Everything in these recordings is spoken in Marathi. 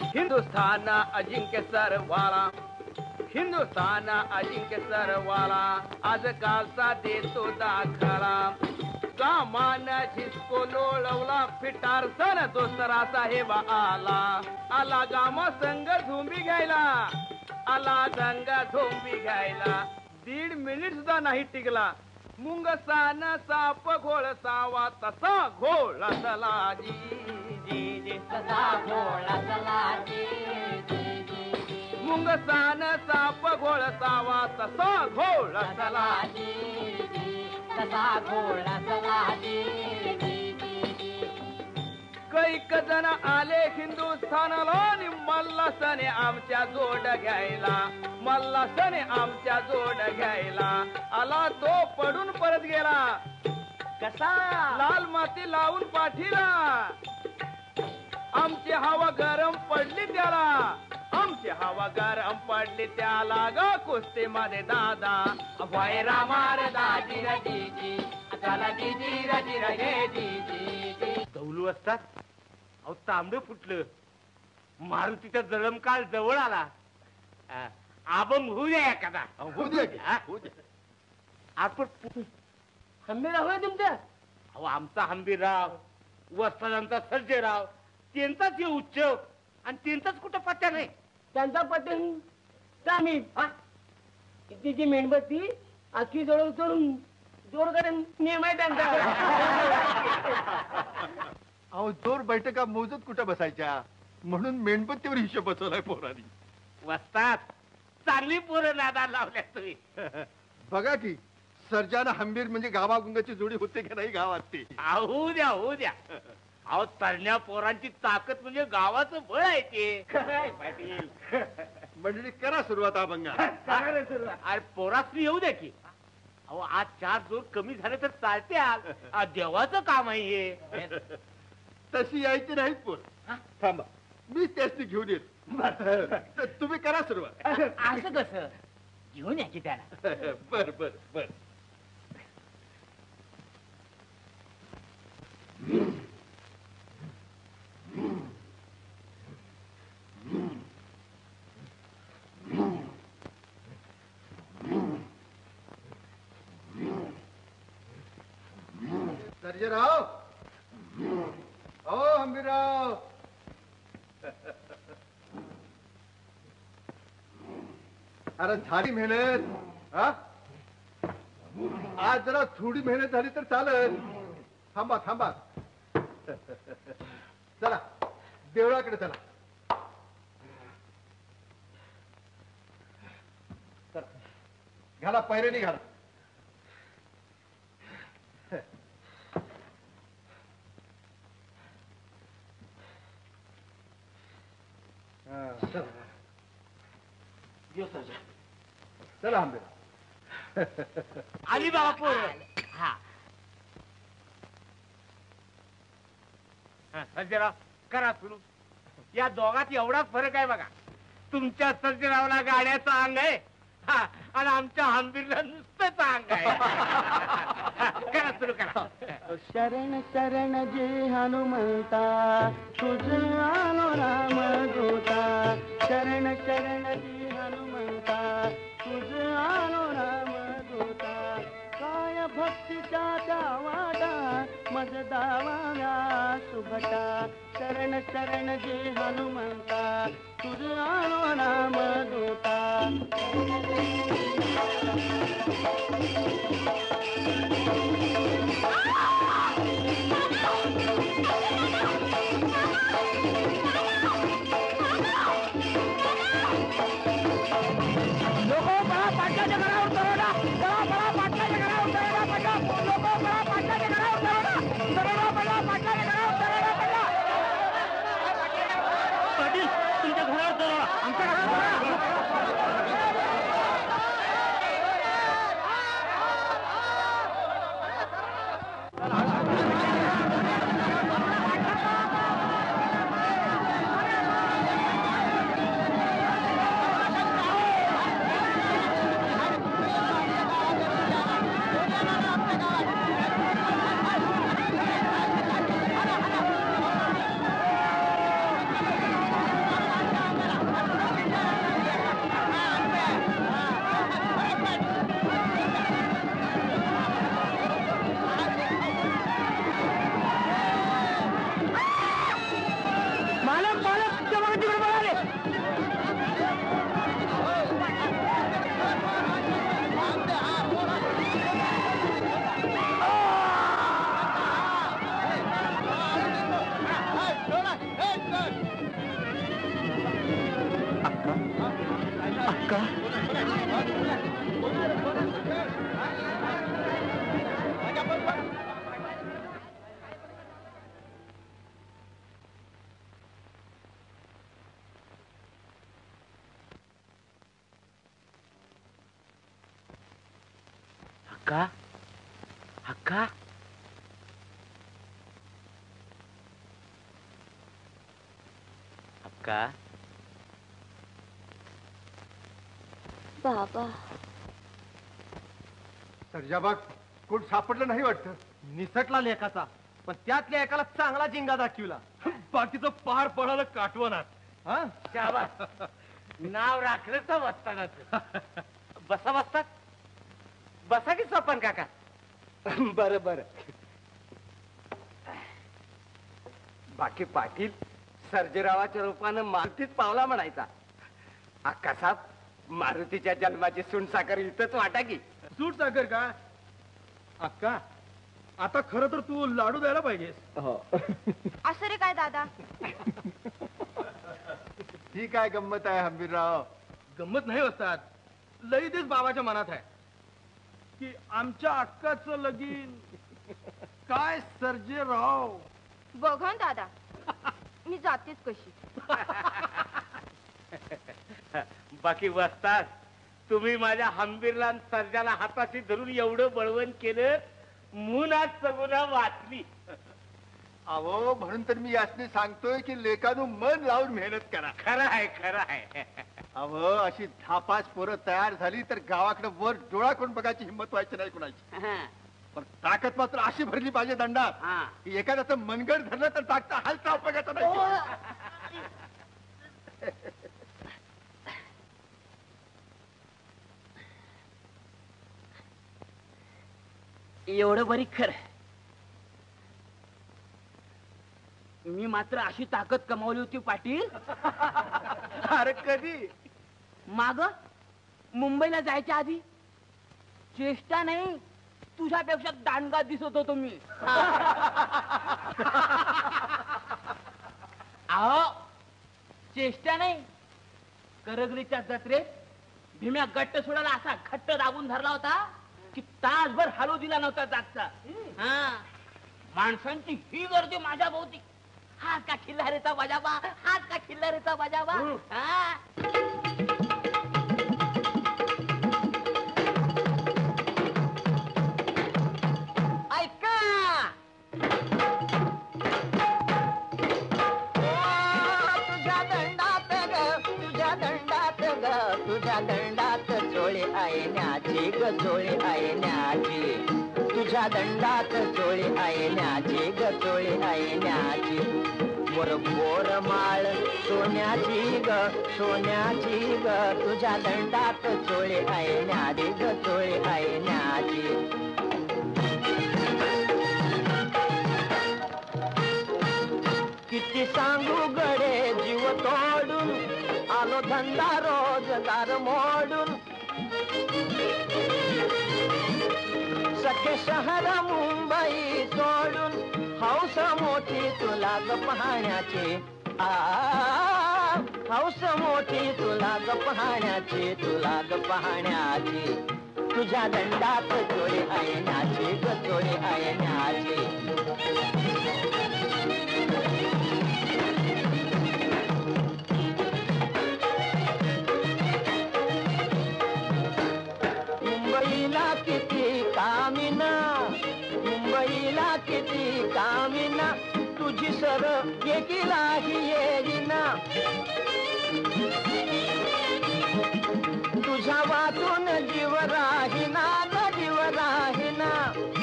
हिंदुस्थान अजिंक्य सरवाळा, हिंदुस्थान अजिंक्य सरवाळा, आज कालचा देतो दाखला. कामान झिसको लोळवला फिटार सण दुसरा साहेब आला. आला गाम संघ झोंबी घ्यायला, आला संघ झोंबी घ्यायला. 1.5 मिनिट सुद्धा नाही टिकला. मुंगसान साप घोळ सावा तसा घोळ असला जी जी जी, तसा घोळ असला जी जी जी. मुंगसान साप घोळ सावा तसा घोळ असला जी जी, तसा घोळ असला जी जी जी. कैक जण आले हिंदुस्थानाला आणि मल्लासने आमच्या जोड घ्यायला, मल्लासने आमच्या जोड घ्यायला. आला तो पडून परत गेला. कसा लाल माती लावून पाठीला. आमची हवा गरम पडली त्याला, आमची हवा गरम पडली त्याला. ग कुस्ती मध्ये दादा वैरा मार दाजी रजी, चला दीदी रजी रे दीदी. दौलू असतात. अहो तांबड फुटलं. मारुतीचा जळमकाळ जवळ आला. आबंग होऊ द्या एखादा. होऊ द्या. आपण हंबीराव होय तुमच्या? अहो आमचा हंबीरराव, वस्तादांचा सर्जेराव, त्यांचाच हे उच्च आणि त्यांचाच कुठं पत्त्या नाही. त्यांचा पटन कामी तिची मेणबत्ती आखी जवळ उतरून जोरकडे नियम आहे त्यांचा. अहो जोर बैठका मोजत कुठं बसायच्या, म्हणून मेणबत्तीवर हिशोब बसवलाय पोरांनी. वस्तात चांगली पोरं नादा लावल्या तुम्ही. बघा की सर्जाना हंबीर म्हणजे गावागुंगाची जोडी होते की नाही गावात ते. होऊ द्या होऊ द्या. अहो तरण्या पोरांची ताकद म्हणजे गावाचं बळ आहे ते. पाटील मंडळी करा सुरुवात अभंगा. अरे पोरासनी येऊ द्या की. अहो आज 4 जोर कमी झाले तर चालते. आज देवाचं काम आहे हे. तशी यायची नाहीत पोर. थांबा मी त्यासनी घेऊन येतो. तुम्ही करा सुरुवात. असं कसं घेऊन या की त्याला. बर बर बर. सर्जेराव, ओ हंबीराव, अरे झाली मेहनत. हा आज जरा थोडी मेहनत झाली तर चालत. थांबा थांबा. चला देवळाकडे चला. घाला पैरेनी घाला. चला आंबे. आली बाबा पोर. सर्जेराव करा सुरू. या दोघात एवढाच फरक आहे बघा. तुमच्या सर्जेरावला गाड्याचं अंग आहे आणि आमच्या हंबीरला नुसतंच अंग आहे. करा सुरू करा. शरण शरण जे हनुमंता तुझ आलो राम दूता. शरण शरण जे हनुमंता तुझ आलो राम दूता. काय भक्तीच्या त्या वाटा मज दावा सुभटा. शरण शरण जे हनुमंता तुझ आलो राम दूता. अक्का अक्का अक्का अक्का बाबा सर्जाबाग कोण सापडलं नाही वाटतं. निसटला लेखाचा, पण त्यातल्या एकाला चांगला जिंगा दाखविला. बाकीचं पार पडायला काटवणार. हा शाबास. नाव राखलं तर वस्तानाचं. बसा बसतात बसा की सोपन काका. बर बर. बाकी पाटील सर्जेरावाच्या रूपानं मारुतीच पावला म्हणायचा. अक्का साहेब, मारुतीच्या जन्माची सुणसाकर इथंच वाटा की. सूट साखर का अक्का? आता खरं तर तू लाडू द्यायला पाहिजेस. असं रे काय दादा? ही काय गंमत आहे हंबीरराव? गंमत नाही असतात, लई दिस बाबाच्या मनात आहे की आमच्या अक्काचं लगीन. काय सर्जेराव? बघा ना दादा, मी जातेच कशी. बाकी वस्तात तुम्ही माझ्या हंबीरला सर्जाला हाताशी धरून एवढं बळवण केलं म्हणून आज सगुना वाचली. अहो म्हणून तर मी यासने सांगतोय की लेकानं मन लावून मेहनत करा. खरं आहे खरं आहे. अहो अशी धापास पोरं तयार झाली तर गावाकडे वर डोळा करून बघायची हिंमत व्हायची नाही कुणाची. पण ताकद मात्र अशी भरली पाहिजे दंडात की एखाद्याचं मनगड धरलं तर टाकता हालता उपयोगाचा नाही. एवढं बरी खर. मी मात्र अशी ताकद कमावली होती पाटील. अरे कधी? माग मुंबईला जायच्या आधी. चेष्टा नाही, तुझ्यापेक्षा दांडगा दिसत होतो मी. अहो चेष्टा नाही, करगरीच्या जत्रेत भीम्या गट्ट सोडायला असा घट्ट दाबून धरला होता की तासभर हलू दिला नव्हता जागचा. हा, माणसांची ही गर्दी माझ्या भोवती. हात का खिल्लारीचा बजावा, हात का खिल्लारीचा बजावा. हा, ऐका तुझ्या दंडात ग, तुझ्या दंडात ग, तुझ्या दंडात चोळी आयण्याची ग, चोळी आयण्याची. तुझ्या दंडात चोळी आयण्याची ग, चोळी आयण्याची. मोर बोर माळ सोन्याची ग, सोन्याची ग, तुझ्या दंडात चोळी आयण्याची ग, चोळी आयण्याची. किती सांगू गडे जीव तोडून, आलो धंदा रोजगार मोडून. सखे शहर मुंबई सोडून, हौस मोठी तुला ग पाहण्याची. हौस मोठी तुला ग पाहण्याची, तुला ग पाहण्याची. तुझ्या दंडात चोळी आयण्याची ग, चोळी आयण्याची. मुंबईला किती कामिना, मुंबईला किती कामिना, तुझी सर एकीलाही येईना. तुझ्या वाचून जीव राहिना ग, जीव राहिना.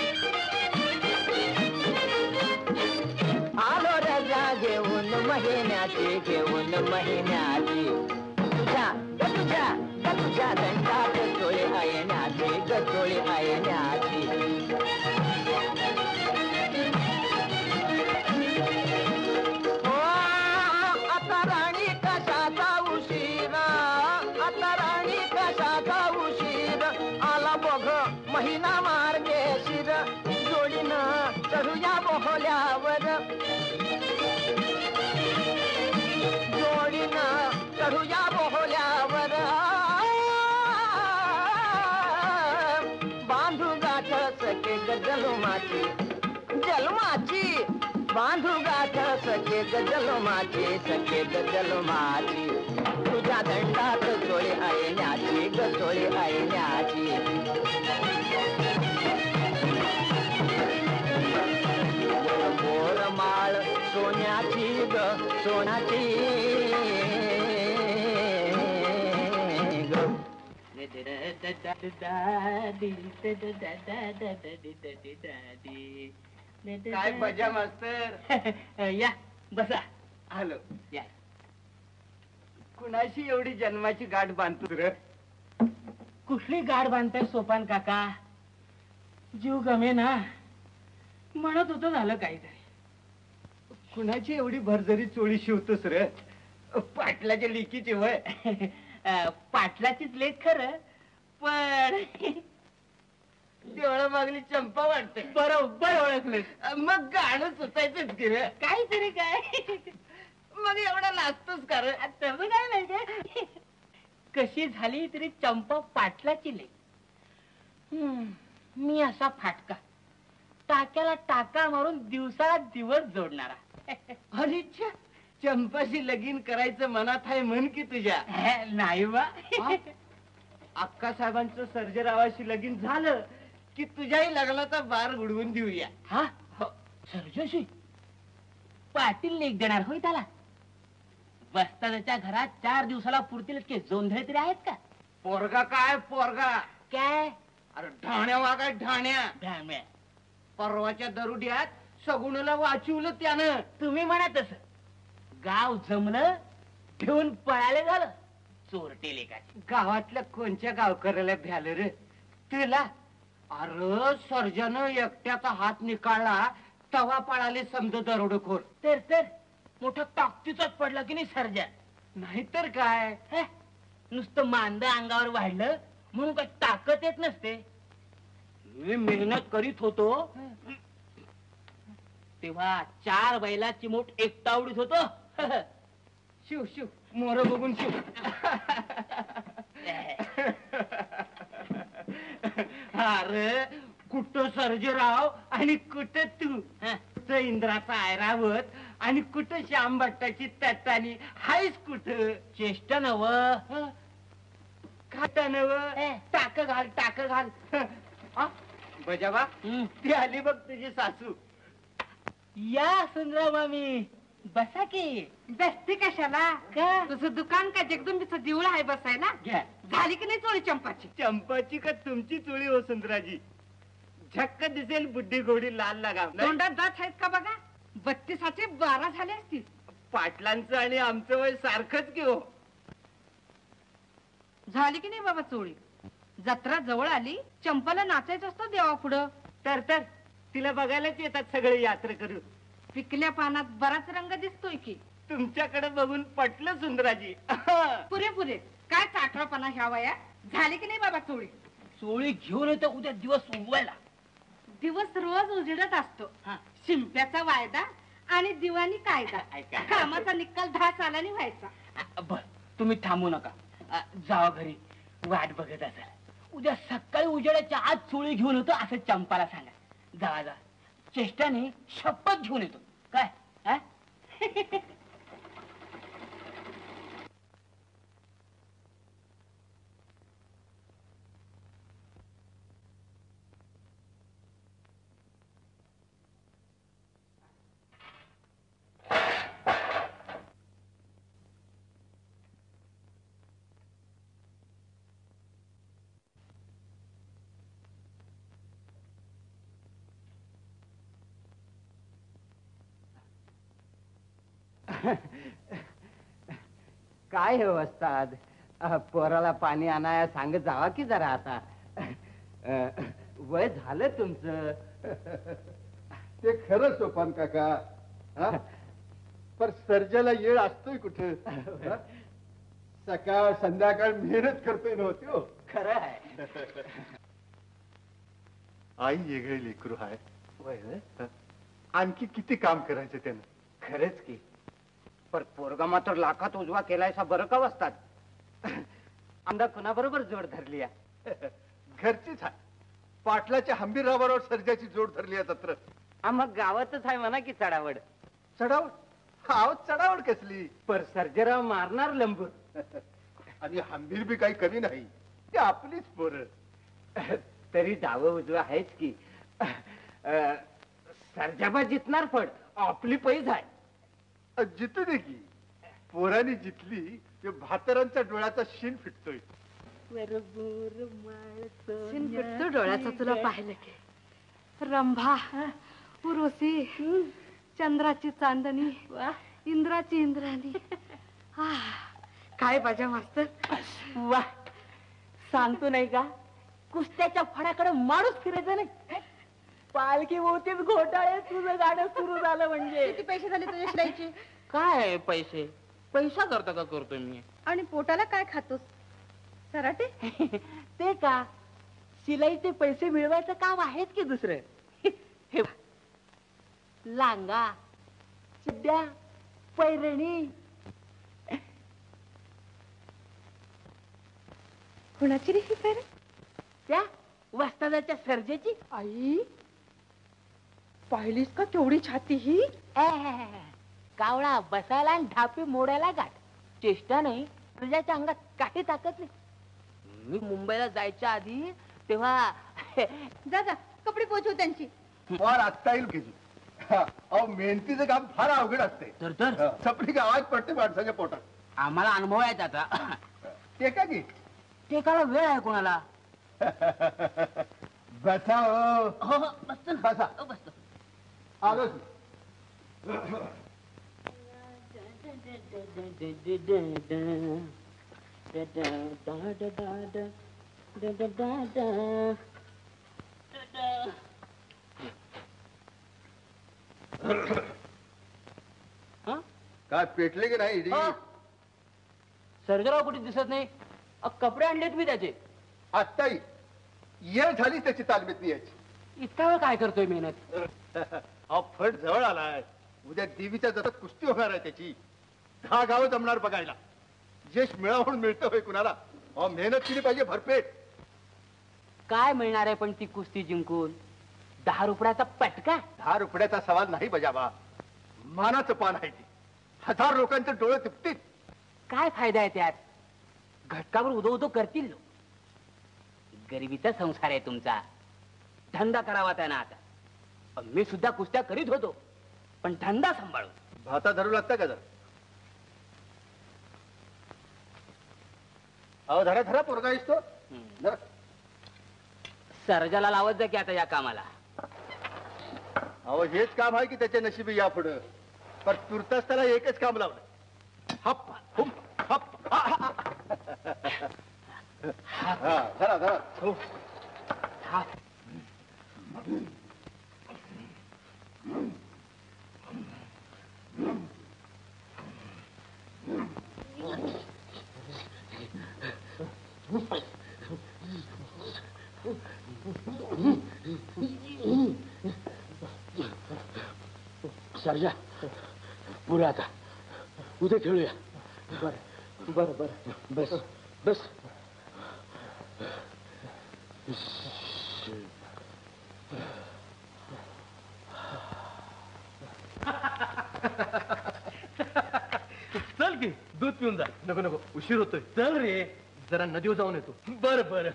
आलो रजा घेऊन महिन्याची, घेऊन महिन्याची. तुझ्या तुझ्या तुझ्या दंडात चोळी आयण्याची ग, चोळी आयण्याची. आता राणी कशाचा उशीरा, आता राणी कशाचा उशीर. आला बघ महिना मार्गे शिर, जोडीनं चढूया बोहल्यावर. जोडीनं चढूया बोहल्यावर. सखे गजलोमाची सखे गजलोमाची तुझ्या दंडात चोळी आयण्याची ग चोळी आयण्याची बोरमाळ सोन्याची ग सोन्याची काय मजा मास्तर. या बसा. आलो. या. कुणाशी एवढी जन्माची गाठ बांधतो रे? कुठली गाड बांधताय सोपान काका? जीव गमे ना म्हणत होतं झालं काहीतरी. कुणाची एवढी भरजरी चोळी शिवतोस रे? पाटलाच्या लेकीची वय. पाटलाचीच लेख खरं पण देवळा मागली चंपा वाटते. बरोबर ओळखले. मग गाणं सुचायचंच की रे. काहीतरी काय मग एवढा लाजतोस का रे? तसं काय नाही काय. कशी झाली तरी चंपा पाटलाची लेख. मी असा फाटका टाक्याला टाका मारून दिवसाला दिवस जोडणारा. अरे छ्या, चंपाशी लगीन करायचं मनात आहे म्हण की तुझ्या. नाही बा. अक्का साहेबांचं सर्जेरावाशी लगीन झालं की तुझ्याही लग्नाचा बार उडवून देऊया. हा सर्जशी पाटील लेख देणार होय त्याला. बस्ताच्या घरात 4 दिवसाला पुरतील इतके जोंधळे तरी आहेत का? पोरगा काय पोरगा. काय अरे ढाण्या वागाय ढाण्या. भ्याम्या. परवाच्या दरुड्यात सगुणाला वाचवलं त्यानं. तुम्ही म्हणा तस. गाव जमलं घेऊन पळाले झालं चोरटे लेखाची. गावातल्या कोणच्या गावकऱ्याला भ्यालं रे तुला? अरे सर्जानं एकट्याचा हात निकाळला तवा पळाले समज दरोडेखोर. तर मोठा ताकदीचाच पडला की नाही सर्जा. नाहीतर काय. नुसतं मांद अंगावर वाढलं म्हणून काय ताकद येत नसते. मी मेहनत करीत होतो तेव्हा 4 बैलाची मोठ एकटा उडीत होतो. शिव शिव मोर बघून शिव. अरे कुठं सर्जेराव आणि कुठं तू. कुठं इंद्राचा ऐरावत आणि कुठं श्याम भट्टाची तट्टानी. हायस कुठं? चेष्टा नव खाता नव. टाक घाल टाक घाल. बजाबा ती आली बघ तुझी सासू. या सुंदरा मामी बसा की. बसते कशाला का? तुझं दुकान का जगदंबीचं देऊळ आहे बसायला. घ्या. झाली की नाही चोळी चंपाची? चंपाची का तुमची चोळी हो सुंदराजी? झक्क दिसेल बुड्डी घोडी लाल लगाव. तोंडात दात आहेत का बघा. 32चे 12 झाले असतील. पाटलांचं आणि आमचं वय सारखंच की हो. झाली की नाही बाबा चोळी? जत्रा जवळ आली चंपाला नाचायचं असतं देवा पुढं. तर तिला बघायलाच येतात सगळे यात्रा करू. पिकल्या पानात बराच रंग दिसतोय की. तुमच्याकडे बघून पटलं सुंदराजी. पुरे पुरे काय चाटळपणा ह्या वयात. झाली की नाही बाबा चोळी? चोळी घेऊन येतो उद्या दिवस उगवायला. दिवस रोज उजेडत असतो. शिंप्याचा वायदा आणि दिवाणी कायदा. कामाचा निकाल 10 सालांनी व्हायचा. बर तुम्ही थांबू नका. जावा घरी वाट बघत असाल. उद्या सकाळी उजेडाच्या आत चोळी घेऊन येतो असं चंपाला सांगा. जा चेष्टाने शपथ घेऊन येतो. काय काय हो वस्ताद. पोराला पाणी आणाया सांगत जावा की जरा आता. वय झालं तुमचं. ते खरं सोपान काका. हा? पर सर्जाला येळ असतोय कुठे? सकाळ संध्याकाळ मेहनत करतोय नव्हती हो. खरं आहे. आई वेगळे लेकरू आहे. आणखी किती काम करायचं त्यानं. खरंच की. पर पोरगा मात्र लाखात उजवा केलायसा बरं का वस्ताद. आमदा कुणाबरोबर जोड धरली आहे? घरचीच आहे. पाटलाच्या हंबीररावावर सर्जाची जोड धरली आहे जत्र. मग गावातच आहे म्हणा की चढावड. चढावड आव चढावड कसली पर सर्जेराव मारणार लंबूर. आणि हंबीर बी काही कमी नाही ते आपलीच पोरं. तरी डावं उजवं आहेच की. सर्जाबा जितणार पण आपली पैज आहे. जितू दे की पोरांनी जितली ते भातरांच्या डोळ्याचा शिन फिटतोय. शिन फिटतो डोळ्याचा तुला पाहिलं की. रंभा उर्वशी चंद्राची चांदणी इंद्राची इंद्राणी. काय बाजा मास्तर. वा सांगतो नाही का कुस्त्याच्या फडाकडे माणूस फिरायचा नाही. पालखी होतीच घोटाळे तुझं गाणं सुरू झालं म्हणजे. किती पैसे झाले तुझ्या शिलाईचे. काय पैसे पैसा करता का करतोय मी. आणि पोटाला काय खातोस सराटे. ते का शिलाईचे पैसे मिळवायचं काम आहेच की दुसरं. हे लांगा चिड्या पैरणी. कुणाची रे ही पैर. त्या वस्तादाच्या सर्जेची. आई पाहिलीस का केवढी छाती ही. कावळा बसायला आणि ढापी मोडायला गाठ. चेष्टा नाही तुझ्याच्या अंगात काही ताकद नाही. मी मुंबईला जायच्या आधी तेव्हा जा जा कपडे पोचव त्यांची. फार आत्ता येईल की. अहो मेहनतीचं काम फार अवघड असते. तर चपली गावात पडते माणसाच्या पोटात. आम्हाला अनुभव आहे त्याचा. ते का की ते काला वेळ आहे कोणाला. बसा हो. बसा बसतो. आलोच. काय पेटले की नाही. सर्जराव कुठे दिसत नाही. कपडे आणलेत मी त्याचे. आत्ताही ये झालीच त्याची तालमीत यायची. इतका वेळ काय करतोय मेहनत. अहो फट जवळ आलाय. उद्या देवीच्या जतात कुस्ती होणार आहे त्याची. 10 गावं जमणार बघायला. यश मिळावून मिळतं होय कुणाला. अहो मेहनत केली पाहिजे भरपेट. काय मिळणार आहे पण ती कुस्ती जिंकून. 10 रुपयाचा पटका. 10 रुपयाचा सवाल नाही बजावा. मानाचं पान आहे ती. 1000 लोकांचे डोळे तिपतील. काय फायदा आहे त्यात. घटकावर उदो उदो करतील लोक. गरिबीचा संसार आहे तुमचा. धंदा करावा त्यानं आता. मी सुद्धा कुस्त्या करीत होतो पण धंदा सांभाळून. भाता धरू लागता का जर. अहो धरा धरा पोरगा दिसतो. धरा. सर्जाला लावत जा की आता या कामाला. अहो हेच काम आहे की त्याच्या नशिबी या पुढं. पण तुर्तास त्याला एकच काम लावलं. हप हुम हप. धरा धरा. हो. हा. सर्जा पुढे आता उद्या खेळूया. बर बर बर बस बस. चल की दूध पिऊन जा. नको नको उशीर होतोय. चल रे जरा नदीवर जाऊन येतो. बर बर.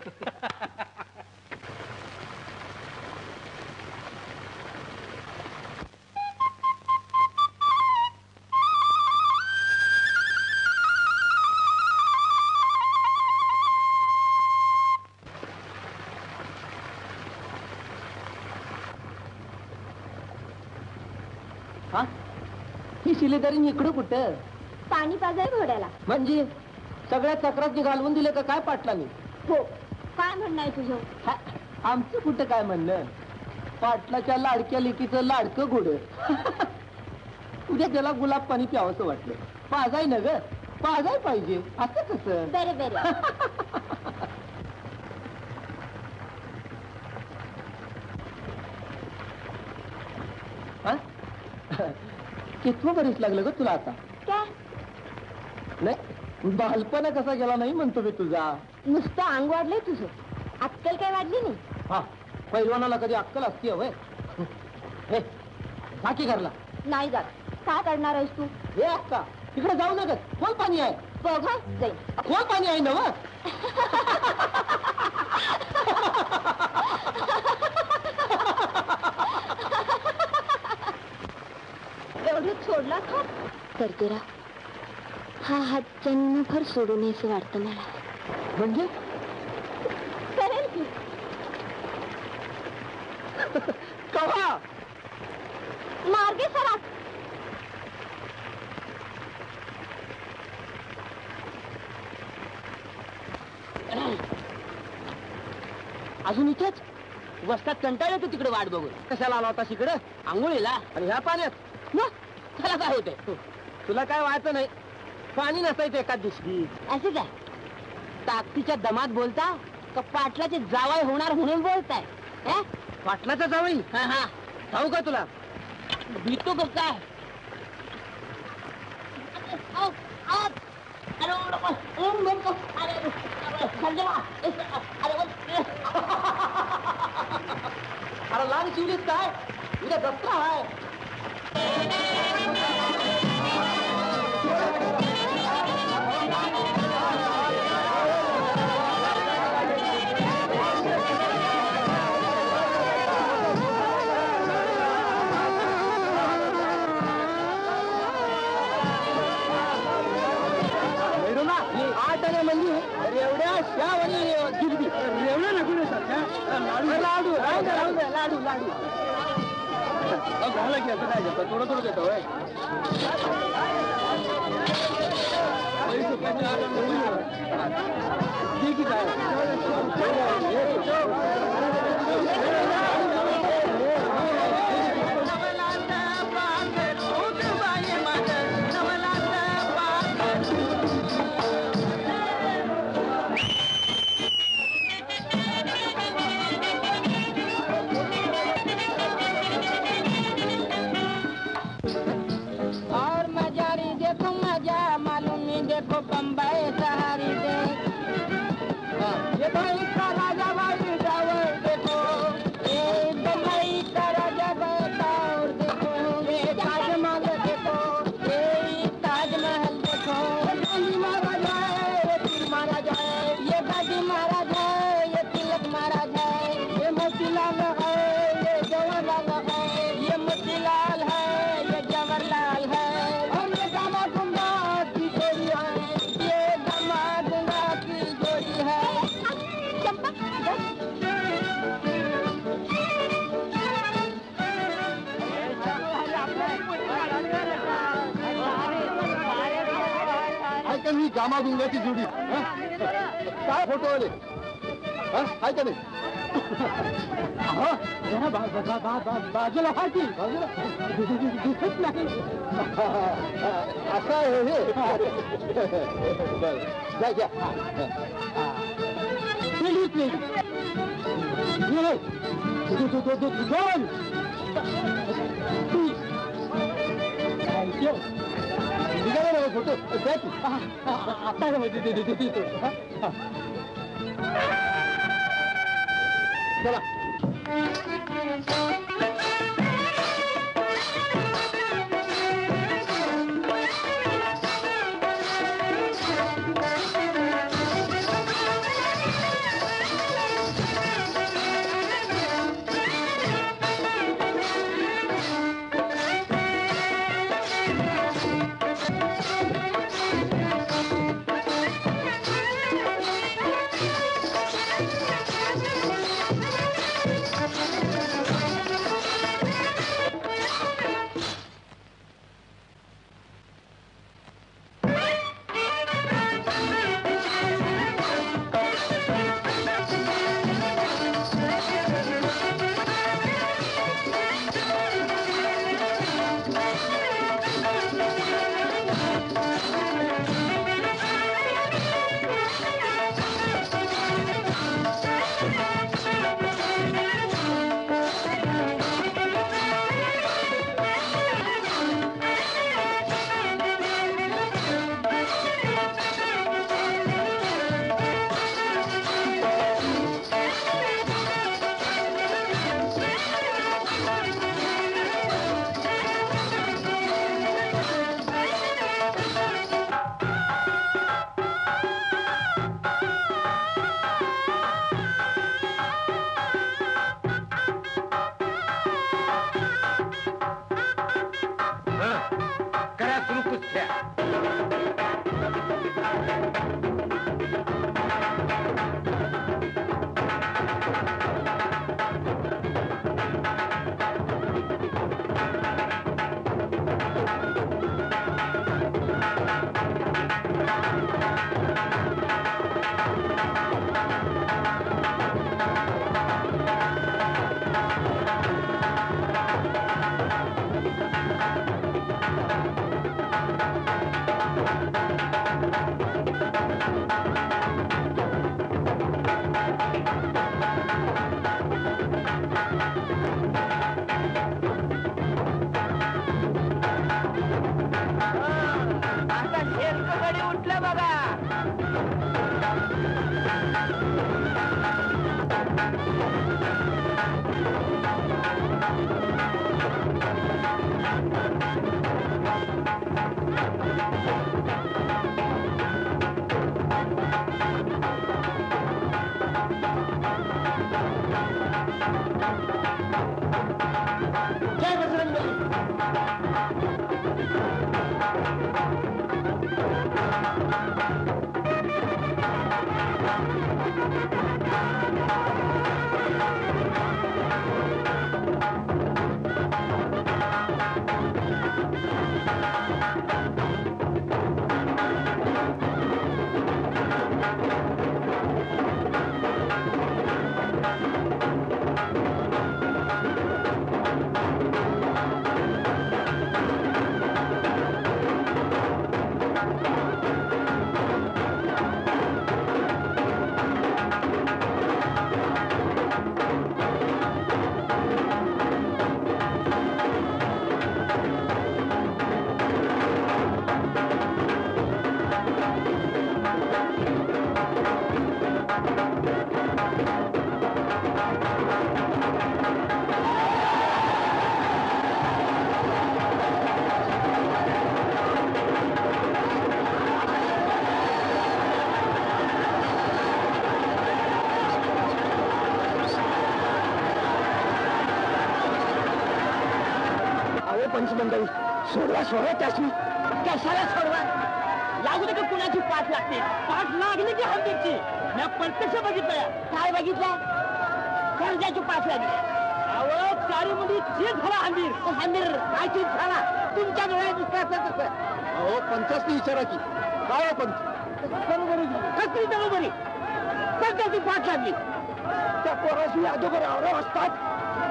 ही शिलेदारी इकडं कुठं. पाणी पाजाय घोड्याला. म्हणजे सगळ्या चक्राची घालवून दिले का काय पाटलांनी. हो काय म्हणणं आहे तुझं. आमचं कुठं काय म्हणणं. पाटलाच्या लाडक्या लेकीचं लाडकं घोड. उद्या त्याला गुलाब पाणी प्यावंसं वाटलं. पाजाय न ग पाजाय पाहिजे. असं कसं. बरे बरे. कितवं बरीच लागलं ग तुला आता. काय नाही बालपणा कसा गेला नाही म्हणतो मी तुझा. नुसतं अंग वाढलंय तुझं. अक्कल काय वाढली नाही. हा पैलवानाला कधी अक्कल असती हवय. हे बाकी घरला नाही जात. काय करणार आहेस तू? हे अक्का तिकडे जाऊ नका, खोल पाणी आहे. बघ हा, जाईन. खोल पाणी आहे ना व. एवढं सोडला का? सरतेरा, हा हात जन्मभर सोडू नयेसं वाटतं मला. म्हणजे करेल की. कवा? मार्गे सरा. अजून इथेच वस्तात कंटाळ येतो तिकडे वाट बघून. कशाला आला होता इकडे? आंघोळीला आणि ह्या पाण्यात ना त्याला काय होते? तुला काय व्हायचं नाही, पाणी नसायचं एकाच दिवशी. असं काय ताकदीच्या दमात बोलता का पाटलाचे जावाई होणार म्हणून बोलताय? पाटलाचा जावई? हा हा, खाऊ का तुला? भीतो का काय? अरे लाल शिवलीस काय? उद्या दसरा आहे. एवढ्या शावणी गिरदी एवढ्या नको लाडू लाडू लाडू लाडू झालं की असं काय घेतो? थोडं थोडं घेतो. ठीक देखो बम्बई सहारी दे, ये बम्बई का राजा भाई टावर देखो, ये बम्बई का राजा भाई टावर देखो, ये ताजमहल देखो, ये ताजमहल देखो, गांधी महाराज है, ये तिलक महाराज है, ये गांधी महाराज है, ये तिलक महाराज है, ये मोतीलाल है, ये जवाहरलाल है, ये मोतीलाल है, ये जवाहरलाल है, और ये दामा गुंडा की जोड़ी है, ये दामा गुंडा की जोड़ी है. का ही गामागुंगाची जोडी काय फोटो आले काय का नाही? बाजूला हा की बाजूला दिसत नाही. असं आहे हे. बरं जा घ्या. दोन निघाला ना फोटो द्या की. आता चला आता शेतकरी उठलं बघा. जय बजरंगबली. अहो पंचमंडळी, सोडवा सोडवा त्याची. कशाला सोडवा? लागू दे का कुणाची पाठ लागते? पाठ लागली की हंबीरची. मी प्रत्यक्ष बघितलं. काय बघितलं? कर्जाची पाठ लागली. अहो चारी मुली चीज झाला हंबीर. हंबीर काय चीज झाला? तुमच्या डोळ्यात दिसत कसं? अहो पंचासनी विचारा की काय हो पंच? बरोबरी कसली बरोबरी? कर्जाची पाठ लागली. त्या पोराशी अगोदर आवडव असतात.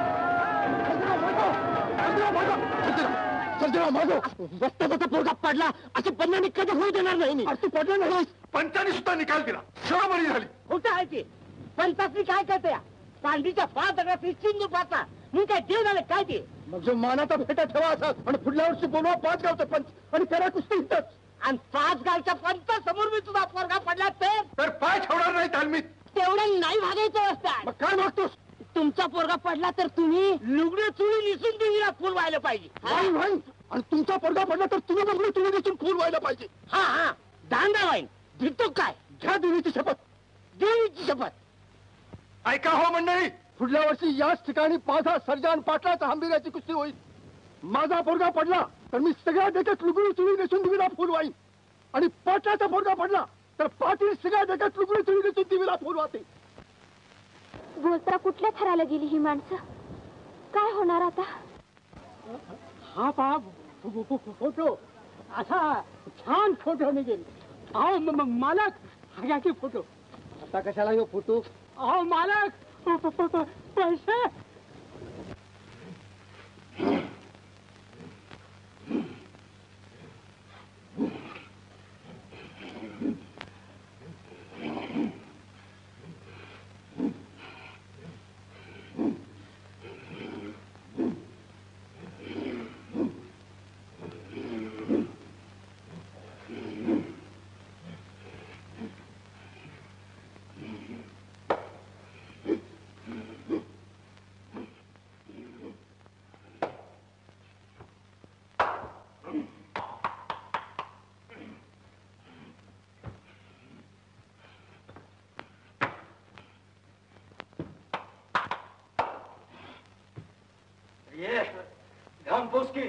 रस्त्याचा पोरगा पडला असं पंचाने कधी होऊ देणार नाही. तू पडला नाही. पंचाने सुद्धा निकाल दिला. बळी झाली. होतं आहे ते. पंचासनी काय करते? पांडीच्या 5 दगडातली चिंदू पाचा मग काय देव झालं काय ते? मग जो मानाचा भेटा ठेवा असा आणि पुढल्या वर्षी बोलवा 5 गावचं पंच आणि करा कुस्ती इथंच. आणि 5 गावच्या पंचासमोर मी तुझा पोरगा पडला तर पाय ठेवणार नाही तालमीत. तेवढं नाही भागायचं असतात. मग काय मागतोस? तुमचा पोरगा पडला तर तुम्ही लुगडे चुळी निसून देवीला फुल व्हायला पाहिजे. नाही. आणि तुमचा पोरगा पडला तर तुम्ही बघून तुम्ही दिसून फुल व्हायला पाहिजे. हा हा दांडा वाईन भितो काय? घ्या देवीची शपथ. देवीची शपथ. ऐका हो मंडळी, पुढल्या वर्षी याच ठिकाणी माझा सर्जान पाटलाचा हंबीराची कुस्ती होईल. माझा पोरगा पडला तर मी सगळ्या देशात लुगडी चुळी नेसून देवीला फुल वाईन. आणि पाटलाचा पोरगा पडला तर पाटील सगळ्या देशात लुगडी चुळी नेसून देवीला फुल वाहते. बोलता कुठल्या थराला गेली ही माणसं? काय होणार आता? हा पहा फोटो असा छान फोटो निघेल. अहो मालक हा की फोटो. आता कशाला हो फोटो? अहो मालक पैसे. ये घाम पोस की.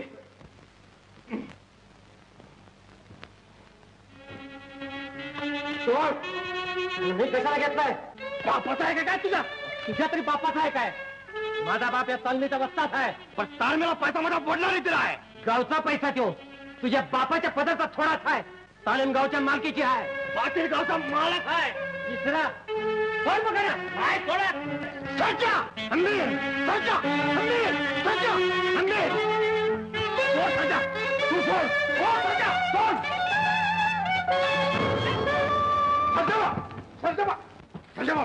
मी कशाला घेतलाय? बापाचा आहे का काय तुझा? तुझ्या तरी बापाचा आहे काय? माझा बाप या तालमीचा वस्ताच आहे. पण तालमीला पैसा मोठा पडला नाही तिला आहे. गावचा पैसा तो तुझ्या बापाच्या पदाचा थोडाच आहे. तालीम गावच्या मालकीची आहे. पाटील गावचा मालक आहे. तिसरा सोड बघा ना. काय थोडा सज्जा हंबीर. सज्जा हंबीर. सज्जा हंबीर. सोड सज्जा. तू सोड. सोड सज्जा. सोड.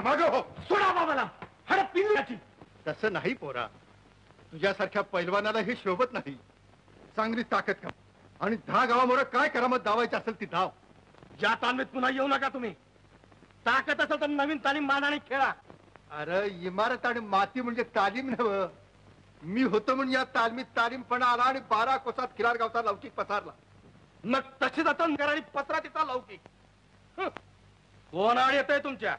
माग हो. सोडा बाबाला हडप पिंजऱ्याची. तसं नाही पोरा, तुझ्यासारख्या पैलवानाला हे शोभत नाही. चांगली ताकद का आणि 10 गावामोर काय करामत दावायची असेल ती धाव. या तालमीत पुन्हा येऊ नका तुम्ही. ताकद असेल तर नवीन तालीम मानाने खेळा. अरे इमारत आणि माती म्हणजे तालीम नव. मी होतो म्हणून या तालमीत तालीमपणा आला आणि 12 कोसात खिलार गावचा लौकिक पसारला. मग तशी जातं करारी पत्रा तिचा लौकिक. कोण आड येतंय तुमच्या?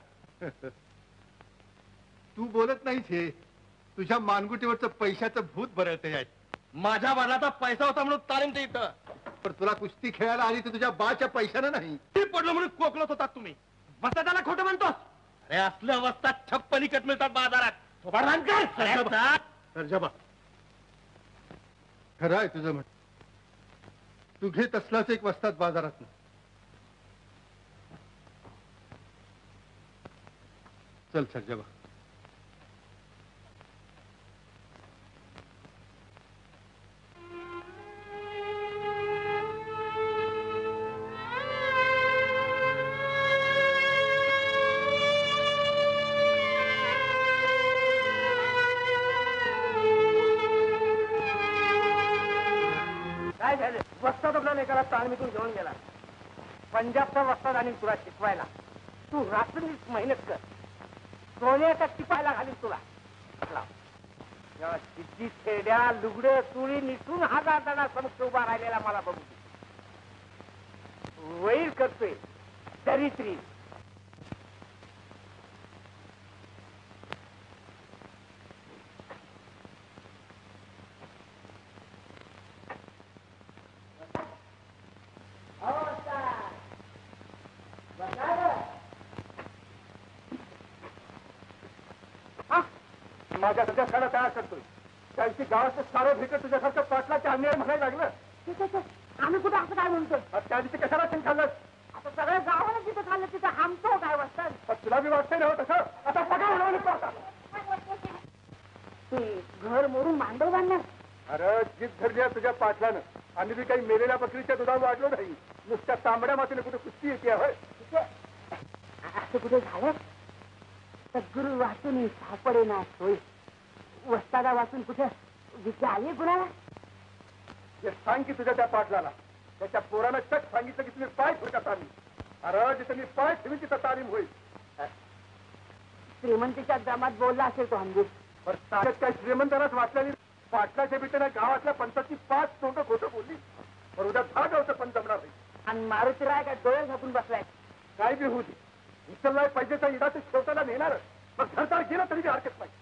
तू बोलत नाहीस हे. तुझ्या मानगुटीवरचं पैशाचं भूत बरळते आहे. माझ्या वडिलाचा पैसा होता म्हणून तालीम ते इथं. पण तुला कुस्ती खेळायला आली तर तुझ्या बाच्या पैशानं नाही. ती पडलो म्हणून कोकलत होतात तुम्ही. वस्ता त्याला खोटं म्हणतोस? अरे असल्या वस्तात छप्पन विकत मिळतात बाजारात. सर्जबा खरं आहे तुझं म्हण. तू घेत असलाच एक वस्तात बाजारात. चल सर्जबा. काय झालं? वस्ताद आपल्या लेकाला तालमीतून घेऊन गेला. पंजाबचा वस्ताद आणि तुला शिकवायला. तू रात्रीच मेहनत कर. सोन्याच्या टिपायला घालीन तुला. सिद्धी खेड्या लुगडे चुळी निसून 1000 जणा समक्ष उभा राहिलेला मला बघू. वैर करतोय दरिद्री. माझ्या सध्या सगळं तयार करतोय. त्यांची गावाचं सारं भेटत तुझ्यासारखं पाटलाच्या अन्याय म्हणायला लागलं. आम्ही कुठे असं काय म्हणतो? त्या दिवशी कशाला शेण खाल्लं? आता सगळ्या गावाला जिथं खाल्लं तिथं आमचं काय वाटतं? तुला बी वाटतंय ना तसं? आता बघा होणार. घर मोडून मांडव बांधणार. अरे जीत धरली आहे तुझ्या पाटलानं. आम्ही बी काही मेलेल्या बकरीच्या दुधावर वाढलो नाही. नुसत्या तांबड्या मातीने कुठे कुस्ती येते. असं कुठे झालं? सद्गुरू वाचून सापडे ना सोय. वस्तादा वाचून कुठे विद्या आली कुणाला? हे सांग की तुझ्या त्या पाटलाला. त्याच्या पोरानं चक सांगितलं की तुम्ही पाय ठेवता तालीम. अरे जिथे मी पाय ठेवीन तिथं तालीम होईल. श्रीमंतीच्या जमात बोलला असेल तो हंबीर. पण ताकद काय श्रीमंतालाच वाटल्याने पाटलाच्या भीतीने गावातल्या पंचाची 5 तोंड खोटं बोलली. पण उद्या 10 गावचं पण जमणार नाही. आणि मारुती राय काय डोळे झाकून बसलाय. काय बी होऊ दे. विसरलाय पैशाचा इडा ते शेवटाला नेणार. मग सरकार गेलं तरी बी हरकत नाही.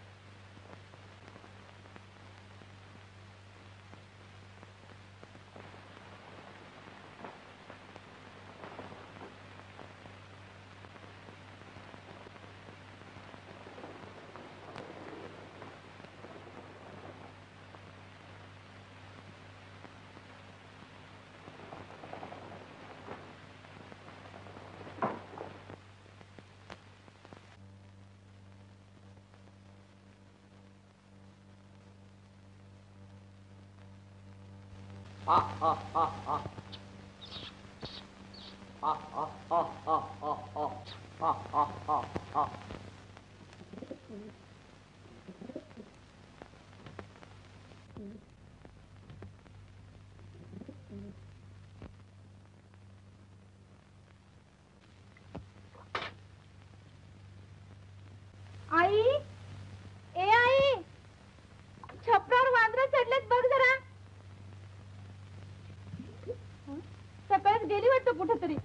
आई, ए आई, छपरावर वांदरं चढलेत बघ जरा. सकाळीच गेली वाटतं कुठेतरी.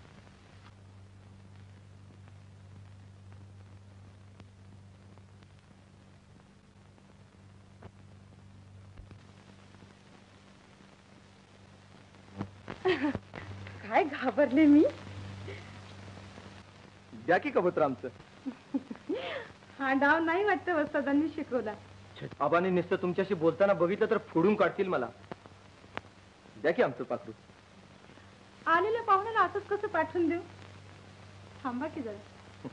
काय घाबरले मी. द्या की कबूतर आमचं. हा डाव नाही वाटतं वस्तादांनी शिकवला. आबाने नुसतं तुमच्याशी बोलताना बघितलं तर फोडून काढतील मला. द्या की आमचं पाखरू. आलेल्या पाहुण्याला असंच कसं पाठवून देऊ. थांबा की जरा.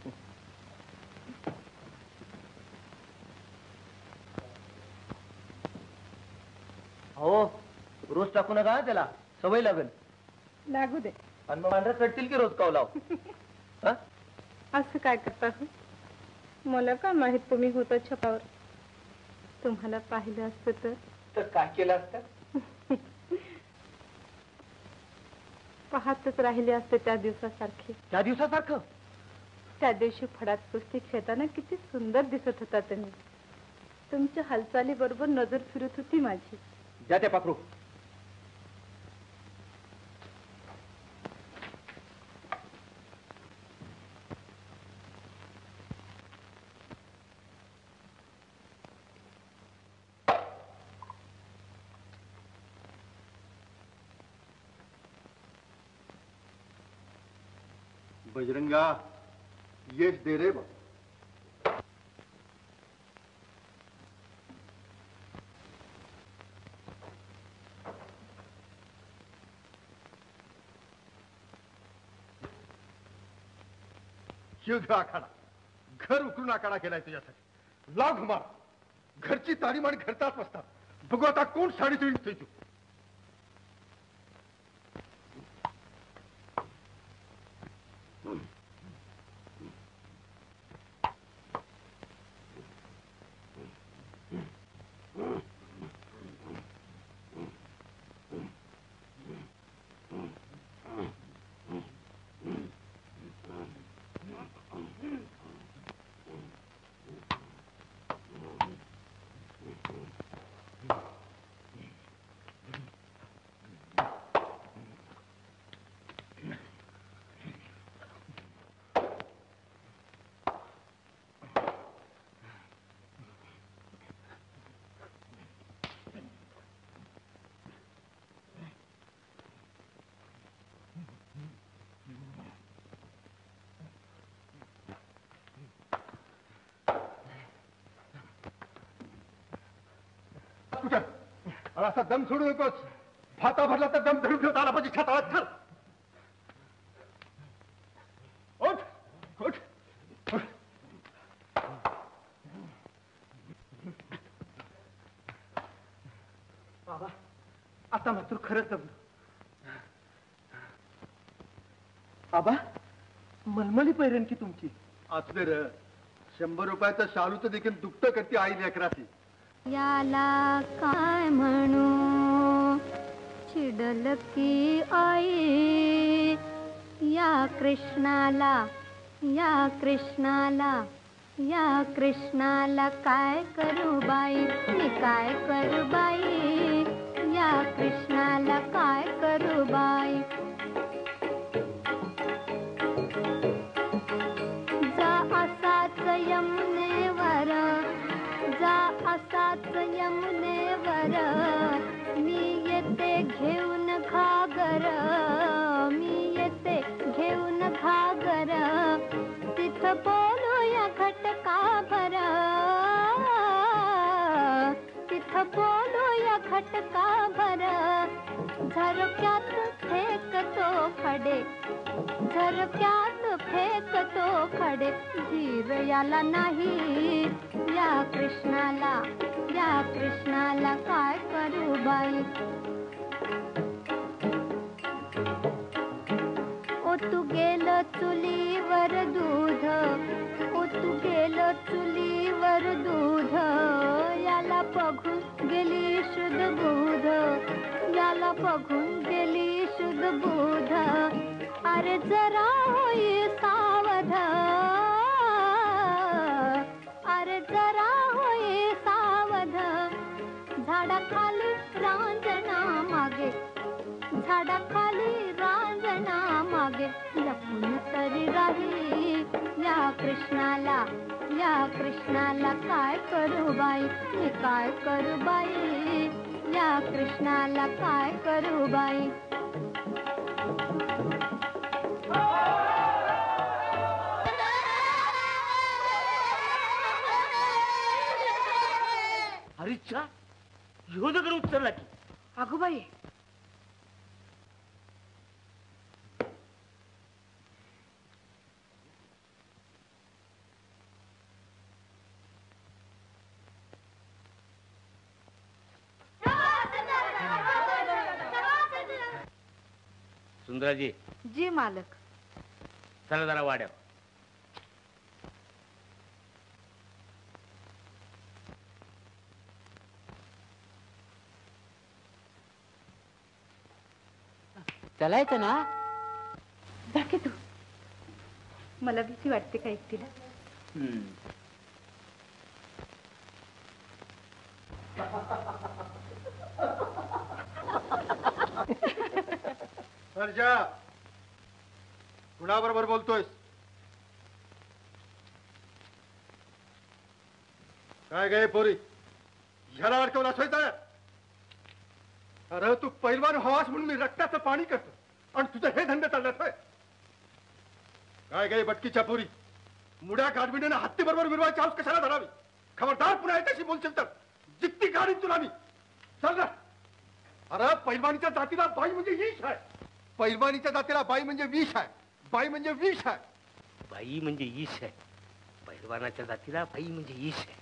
हो रोज टाकू नका हा त्याला. सवय लागेल. लागू दे. आणि मग मांढरा चढतील की रोज कावलाव. असं काय करता. मला काय माहित तुम्ही होता छपावर. तुम्हाला पाहिलं असतं तर काय केलं असतं? पाहतच राहिले असते त्या दिवसासारखे. त्या दिवसासारखं? त्या दिवशी फडात कुस्ती खेळताना किती सुंदर दिसत होता तुम्ही. तुमच्या हालचाली बरोबर नजर फिरत होती माझी. द्या त्या पाखरू. बजरंगा यश दे रे बा. युद्ध आखाडा घर उकरून आखाडा केलाय तुझ्यासाठी. लाव घुमार. घरची तालीमान घरताच बसतात. बघू आता कोण साडी तुझी तुझी. असा दम सोडू नकोस. भाता भरला तर दम धरून ठेवता आला पाहिजे. छाताळात चल. उठ उठ उठ. बाबा आता मात्र खरंच जमलं. बाबा मलमली पैरण की तुमची. असले र 100 रुपयाचं शालूचं देखील दुपट करते आई लेकराची. याला काय म्हणू चिडल की आई. या कृष्णाला या कृष्णाला या कृष्णाला काय करू बाई मी काय करू बाई. या कृष्णाला काय करू बाई. जा असाच यमुनेवर जा असाच यमुनेवर मी येते घेऊन घागर. मी येते घेऊन घागर. तिथं बोलूया घटकाभर. तिथं बोलूया घटकाभर. झरक्यात फेकतो खडे झरक्यात फेकतो खडे. धीर याला नाही या कृष्णाला काय करू बाई. ओ तू गेलं चुलीवर दूध ओ तू गेलं चुलीवर दूध. याला बघून गेली शुद्ध बुध. याला बघून गेली शुद्ध बुध. अरे जरा होई सावध. अरे जरा होई सावध. झाडाखाली रांजणा मागे झाडाखाली रांजणा मागे. लपून तरी राही या कृष्णाला काय करू बाई मी काय करू बाई. या कृष्णाला काय करू बाई. हरीच्या योधकडे उचलला की. अगो बाई सुंदराजी जी मालक. चला जरा वाड्यावर. चलायचं ना? जा की तू. मला भीती वाटते का एकटीला? सर्जा, कुणाबरोबर बोलतोयस? काय गे पोरी, ह्याला अडकवून असायचं? अरे तू पैलवान हवास म्हणून मी रक्ताचं पाणी करतो आणि तुझं हे धंदे चालल्यात होय? काय गे बटकीच्या पोरी, मुड्या गाडविण्यानं हत्ती बरोबर मिरवायची हाऊस कशाला धरावी? खबरदार पुन्हा याच्याशी बोलशील तर जित्ती गाडी तुला मी. चल ना. अरे पैलवानीच्या जातीला बाई म्हणजे विष आहे. पैलवानीच्या जातीला बाई म्हणजे विष आहे. बाई म्हणजे विष आहे. बाई म्हणजे ईश आहे. पैलवानाच्या जातीला बाई म्हणजे ईश आहे.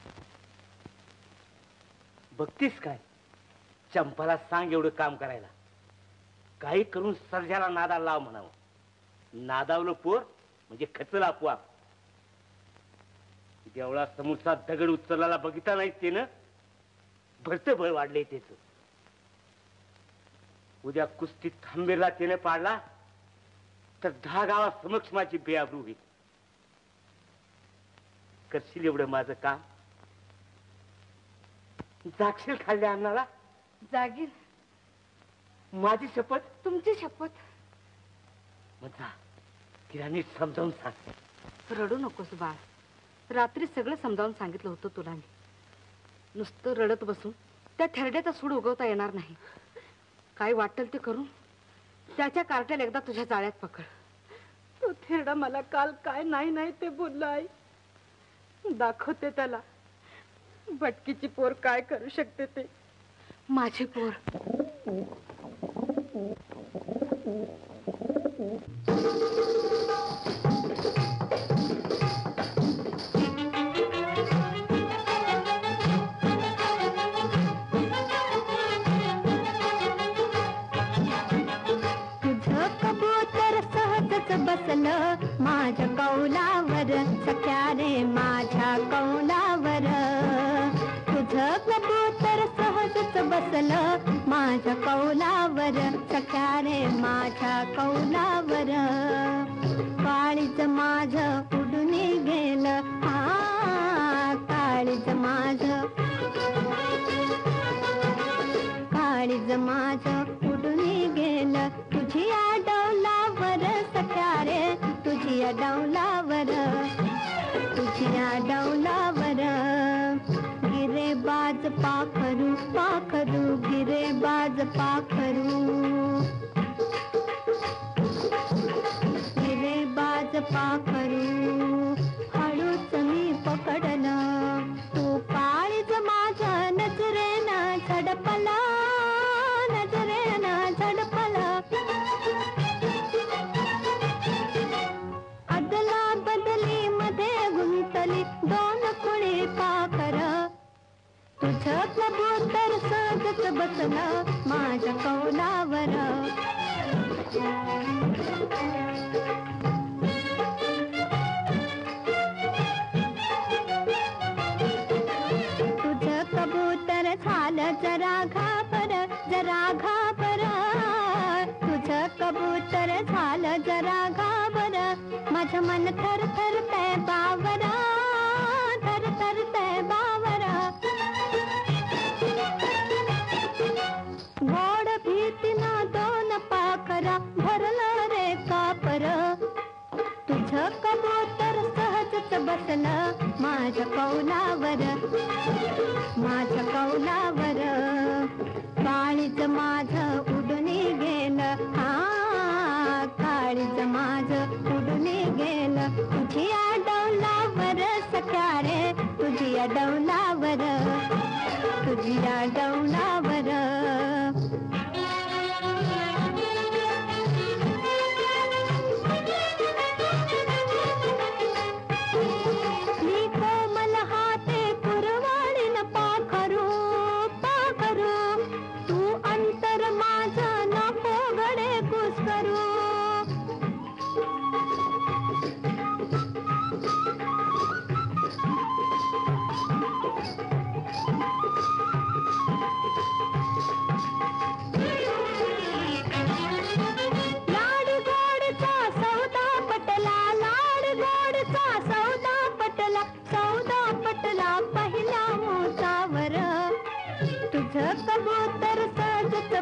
बघतीस काय, चंपाला सांग एवढं काम करायला. काही करून सर्जाला नादाला लाव म्हणावं. नादावलं पोर म्हणजे खचल आपोआप. देवळा समोरचा दगड उचलला बघितला नाही त्यानं भरत भय वाढले त्याच. उद्या कुस्तीत थांबेला त्याने पाडला तर 10 गावा समक्ष माझी बेआबरू होईल. करशील एवढं माझं काम? जागशील खाल्ल्या अन्नाला? जागीर. माझी शपथ. तुमची शपथ. मग जा, तिला नीट समजावून सांग. रडू नकोस बाळ. रात्री सगळं समजावून सांगितलं होतं तुला मी. नुसतं रडत बसून त्या थेरड्याचा सूड उगवता येणार नाही. काय वाटेल ते करून त्याच्या कार्ट्याला एकदा तुझ्या जाळ्यात पकड. तो थेरडा मला काल काय नाही ते बोलला. आई, दाखवते त्याला भटकीची पोर काय करू शकते ते. माझी पोर. बसलं माझ्या कौलावर, सख्या रे माझ्या कौलावर. तुझं कबूतर सहजच बसलं माझ्या कौलावर, सख्या रे माझ्या कौलावर. काळीज माझं उडून गेलं, हा काळीज माझं, काळीज माझं उडून गेलं. तुझी डौलावर सख्या रे, तुझी डौलावर, तुझी डौलावर. गिरे बाज पाखरू पाखरू, गिरे बाज पाखरू, गिरे बाज पाखरू. हळूच मी पकडलं, तू काळीज माझ्या नजरेनं झडपला, नजरेनं झडपला. अदला बदली मध्ये गुंतली दोन कुळी पाखर. तुझं कबूतर सहजच बसलं माझ्या कौलावर. तुझं कबूतर झालं जरा घाबर, जरा घाबर. तुझं कबूतर झालं जरा घाबर. माझं मन थर थरतंय बावरा, थर थरतंय बावरा. गोड भीतीनं दोन पाखरा भरलं रे कापर. तुझं कबूतर सहजच बसलं माझ्या कौलावर, माझ्या कौलावर. काळीज माझं उडून गेलं, हा काळीज माझं उडून गेलं. तुझी डौलावर सख्या रे, तुझी डौलावर, तुझी डौलावर. मी कोमल हाते पुरवाळीन पाखरू पाखरू. तू अंतर माझं नको गडे कुस करू.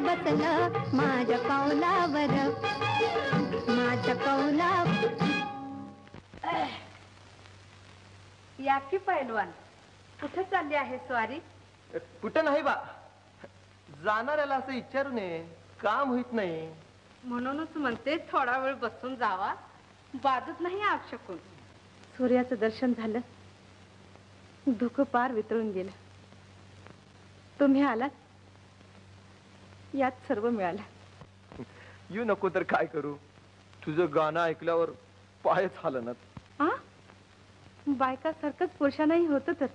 बसलं माझ्या कौलावर, माझ्या कौलावर. या की पैलवान, कुठे चालली आहे स्वारी? कुठं नाही बा, जाणाऱ्याला असं विचारू नये, काम होत नाही. म्हणूनच म्हणते थोडा वेळ बसून जावा, बाजूच नाही आवश्यकून. सूर्याचं दर्शन झालं, धुकं पार वितळून गेलं. तुम्ही आलात, यात सर्व मिळालं. येऊ नको तर काय करू, तुझं गाणं ऐकल्यावर पायच हालनात. हा, बायकासारखंच पुरुषांनाही होतं तर.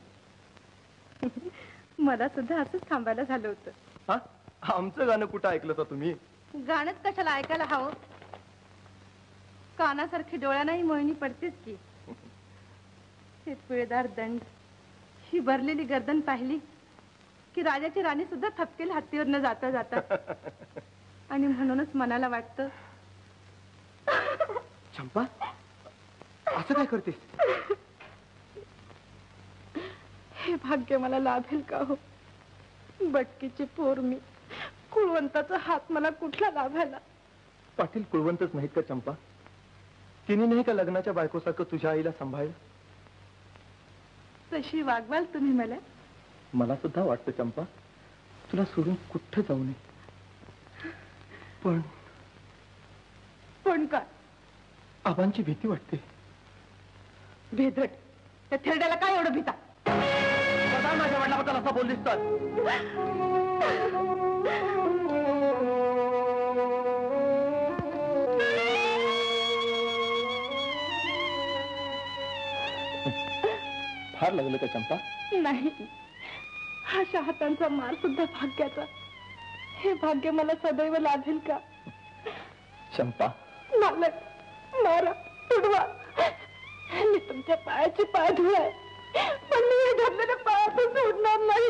मला सुद्धा असंच थांबायला झालं होतं. हा, आमचं गाणं कुठं ऐकलं होतं तुम्ही? गाणंच कशाला ऐकायला हवं, कानासारखी डोळ्यानाही मोहिनी पडतेच की. हे पिळदार दंड, ही भरलेली गर्दन पाहिली की राजाची राणी सुद्धा थपकेल हत्तीवर न जाता जाता. आणि म्हणूनच मनाला वाटतं. चंपा, असं काय करतेस? हे भाग्य मला लाभेल का हो? बटकीची पोर मी, कुळवंताचा हात मला कुठला लाभायला? पाटील कुळवंतच नाहीत का चंपा? तिने नाही का लग्नाच्या बायकोसारखं तुझ्या आईला सांभाळलं? तशी वागवाल तुम्ही मला? मला सुद्धा वाटतं चंपा, तुला सोडून कुठं जाऊ नये. पण पण काय? आबांची भीती वाटते. भेदट, त्या थेरड्याला काय एवढं भीता? माझ्या वडिलाबद्दल असं बोललीस तर फार लागलं का चंपा? नाही, अशा हातांचा मार सुद्धा भाग्याचा. हे भाग्य मला सदैव लाभेल का? चंपा, मालक, मारा, तुडवा, मी तुमच्या पायाची पाय धुवाय, पण मी हे धरलेल्या पायातून सोडणार नाही.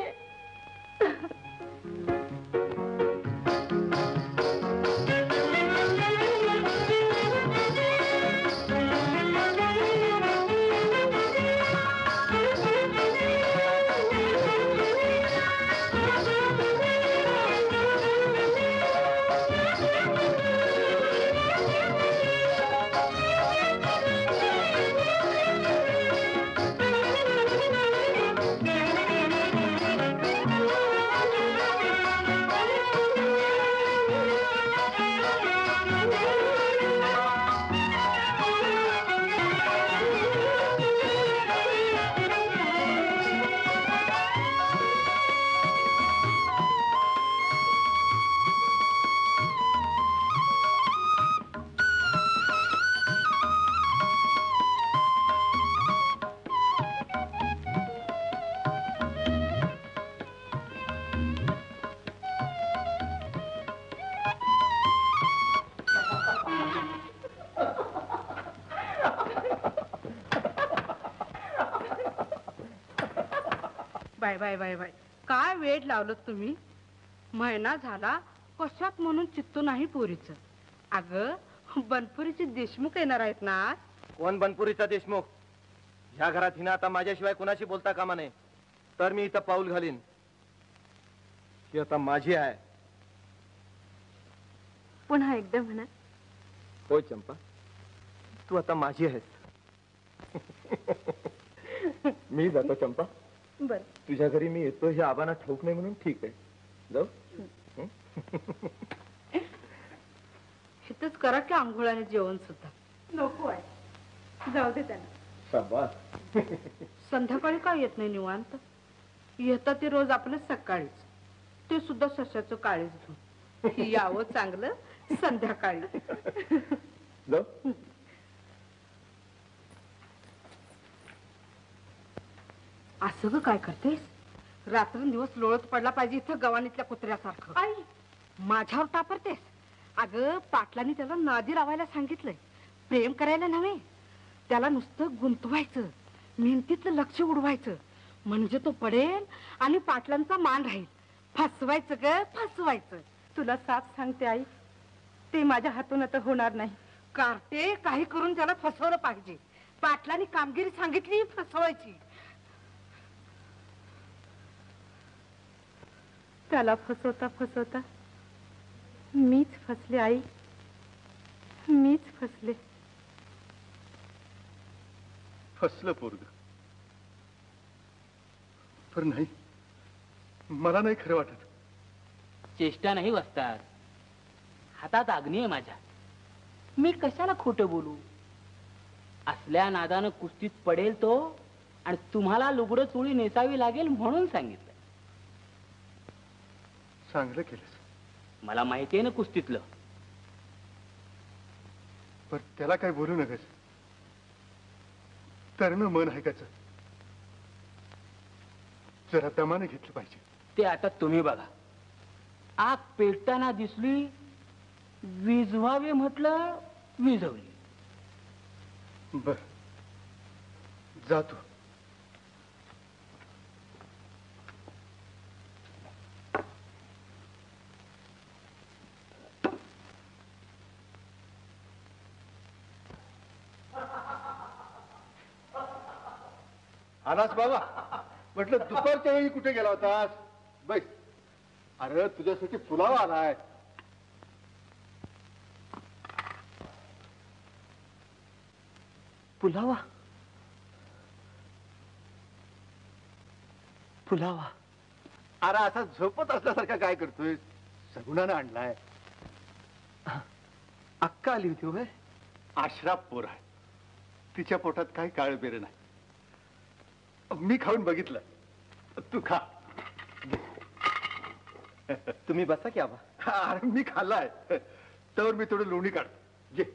बाय बाय बाय बाय, काय वेळ लावलं तुम्ही. महिना झाला कशात म्हणून चित्त नाही पोरीचं. अगं, बनपुरीचे देशमुख येणार आहेत ना. कोण बनपुरीचा देशमुख? ह्या घरात हिनं आता माझ्याशिवाय कोणाशी बोलता कामा नये. तर मी इथं पाऊल घालीन. ही आता माझी आहे. पुन्हा एकदा म्हणा. होय चंपा, तू आता माझी आहेस. मी जातो चंपा. बर, तुझ्या घरी मी येतो हे आबांना ठाऊक नाही म्हणून ठीक आहे. जाऊ. इथंच करा की आंघोळाने जेवण सुद्धा. नको आहे, जाऊ दे त्यांना. शाबास. संध्याकाळी काय येत नाही निवांत? येतं ते रोज आपलं सकाळीच, ते सुद्धा सशाचं काळीच घेऊन. यावं चांगलं संध्याकाळी. जाऊ. असं ग काय करतेस? रात्रंदिवस लोळत पडला पाहिजे इथं गवानीतल्या कुत्र्यासारखं. आई, माझ्यावर तापरतेस? अगं, पाटलांनी त्याला नादी लावायला सांगितलंय. प्रेम करायला नव्हे, त्याला नुसतं गुंतवायचं, मेहनतीतलं लक्ष उडवायचं, म्हणजे तो पडेल आणि पाटलांचा मान राहील. फसवायचं ग, फसवायचं. तुला साफ सांगते आई, ते माझ्या हातून आता होणार नाही. कार्टे, काही करून त्याला फसवलं पाहिजे. पाटलांनी कामगिरी सांगितली, फसवायची. त्याला फसवता फसवता मीच फसले आई, मीच फसले. फसलं पोरग. पण नाही, मला नाही खरं वाटत. चेष्टा नाही वस्ताद, हातात अग्नी आहे माझ्या. मी कशाला खोटं बोलू? असल्या नादानं कुस्तीत पडेल तो, आणि तुम्हाला लुगडं चोळी नेसावी लागेल म्हणून सांगितलं. चांगलं केलंस. मला माहिती आहे ना कुस्तीतलं. पण त्याला काय बोलू नकस. तरण मन आहे त्याचं. जरा दमाने घेतलं पाहिजे. ते आता तुम्ही बघा. आग पेटताना दिसली, विझवावे म्हटलं, विझवली. बर, जातो. आलास बाबा? म्हटलं दुपारच्या वेळी कुठे गेला होतास? बैस. अरे तुझ्यासाठी पुलाव आलाय. पुलावा? पुलावा? अरे असा झोपत असल्यासारखा काय करतोय? सगुणानं आणलाय. अक्का आली होती होय? आश्राप पोर आहे. तिच्या पोटात काही काळ बेर नाही. मी खाऊन बघितलं. तू खा. तुम्ही बसा की आबा. अरे मी खाल्लाय. तर मी थोडं लोणी काढतो. घे.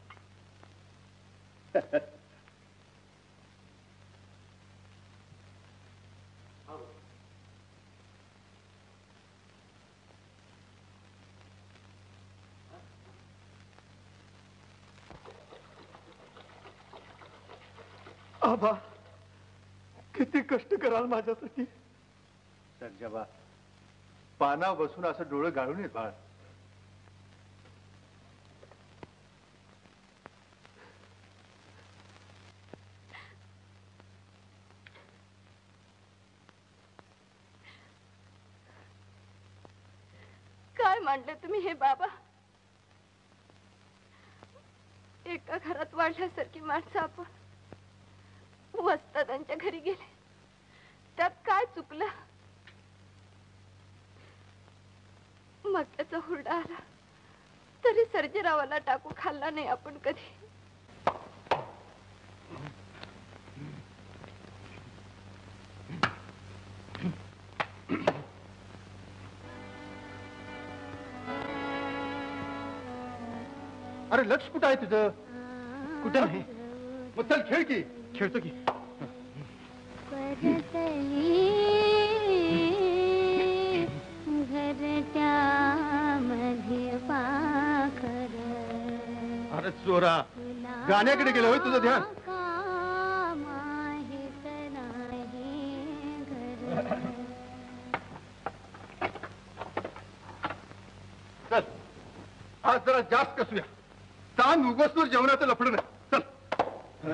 आबा, किती कष्ट कराल माझ्यासाठी. संजबा, पाना बसून असं डोळं गाळून येत बाळ. काय मांडले तुम्ही हे बाबा? एका घरात वाढल्यासारखी माणसं आपण वस्तादांच्या घरी गेले, त्यात काय चुकलं? मग त्याचा हुरडा आला तरी सर्जेरावाला टाकू खाल्ला नाही आपण कधी. अरे लक्ष कुठं आहे तुझं? कुठं नाही. मग चल खेळ की. खेळतो की. अरे चोरा, गाण्याकडे गेलं होय तुझं ध्यान? चल, आज जरा जास्त कसूया. ताण उगसवर जेवणाचं लफडं नाही. चल.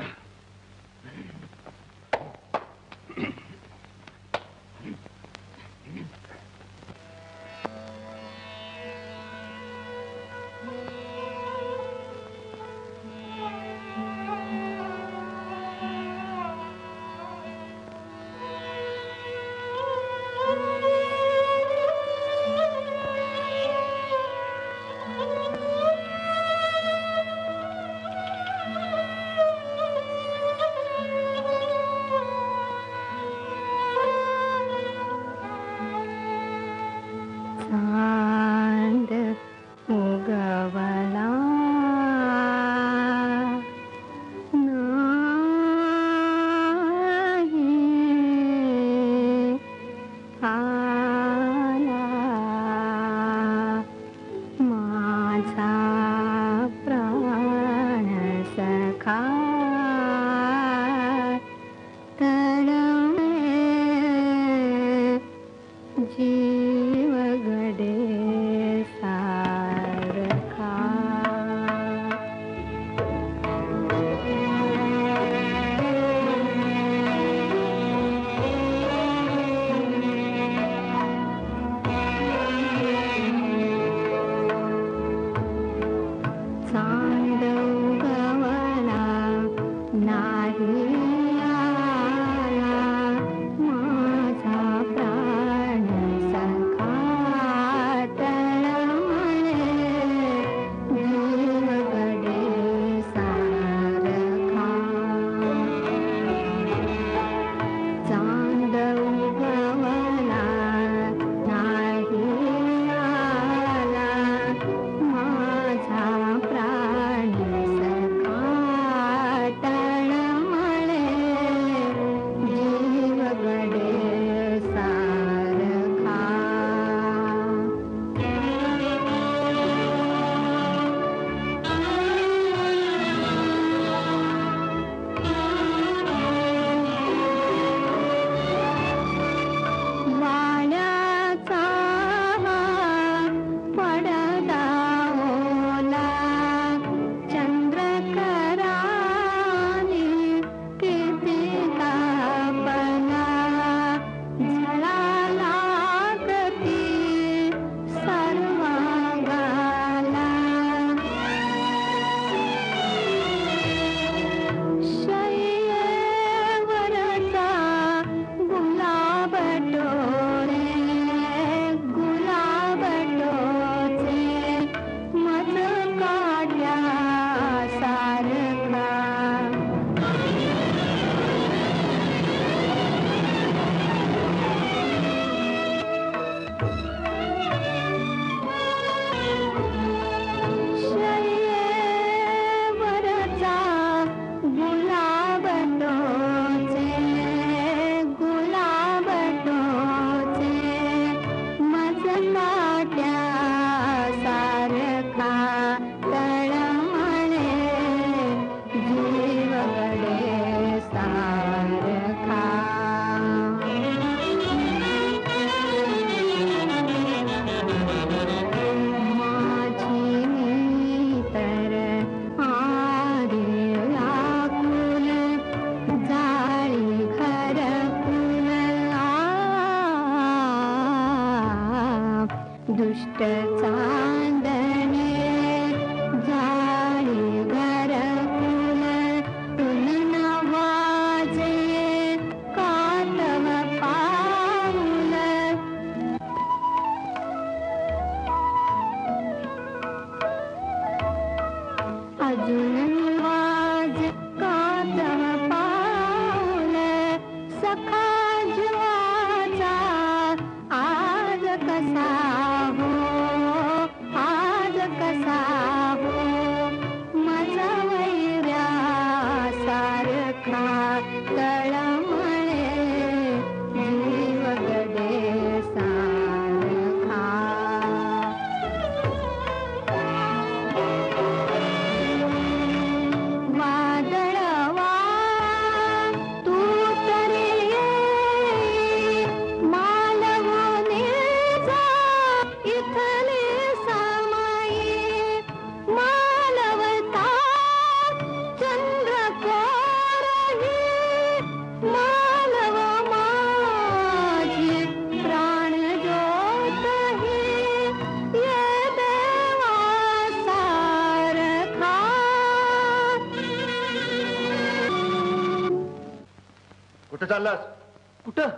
कुठं चाललास? कुठं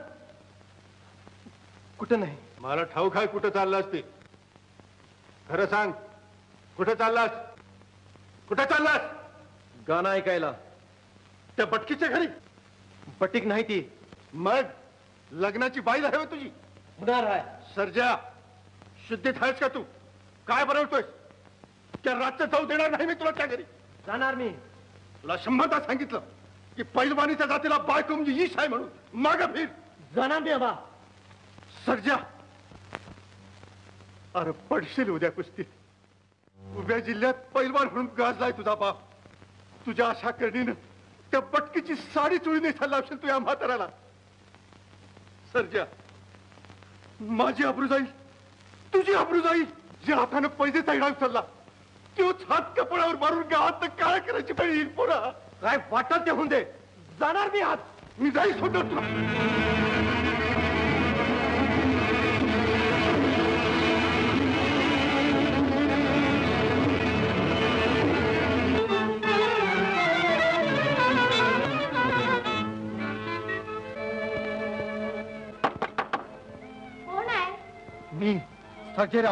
कुठं नाही. मला ठाऊक आहे कुठं चाललास ते. खरं सांग, कुठं चाललास? कुठं चाललास? गाणं ऐकायला. त्या बटकीच्या घरी? बटीक नाही ती. मग लग्नाची बाई आहे तुझी? होणार आहे. सर्जा, शुद्धीत आहेस का तू? काय बनवतोय? त्या रातचं जाऊ देणार नाही मी तुला त्या घरी. जाणार मी. तुला 100दा सांगितलं की पैलवानीच्या जातीला बायको म्हणजे ईश आहे म्हणून. माग फिर. जाणार मी बाबा. सर्जा, अरे पडशील उद्या कुस्तीत. उभ्या जिल्ह्यात पैलवान म्हणून गाजलाय तुझा बाप. तुझ्या अशा करणीनं त्या बटकीची साडी चोळी नेसायला लावशील तू या म्हाताऱ्याला. सर्जा, माझी आबरू जाईल, तुझी आबरू जाईल. जे हातानं पैसे चढा उचलला तोच हात कपड्यावर मारून गावात काय करायची पाहिजे येईल पोरा. काय वाटत ते होऊन दे. जाणार मी आज. मी जाईल सोडत तुला. कोण आहे? मी सर्जेराव.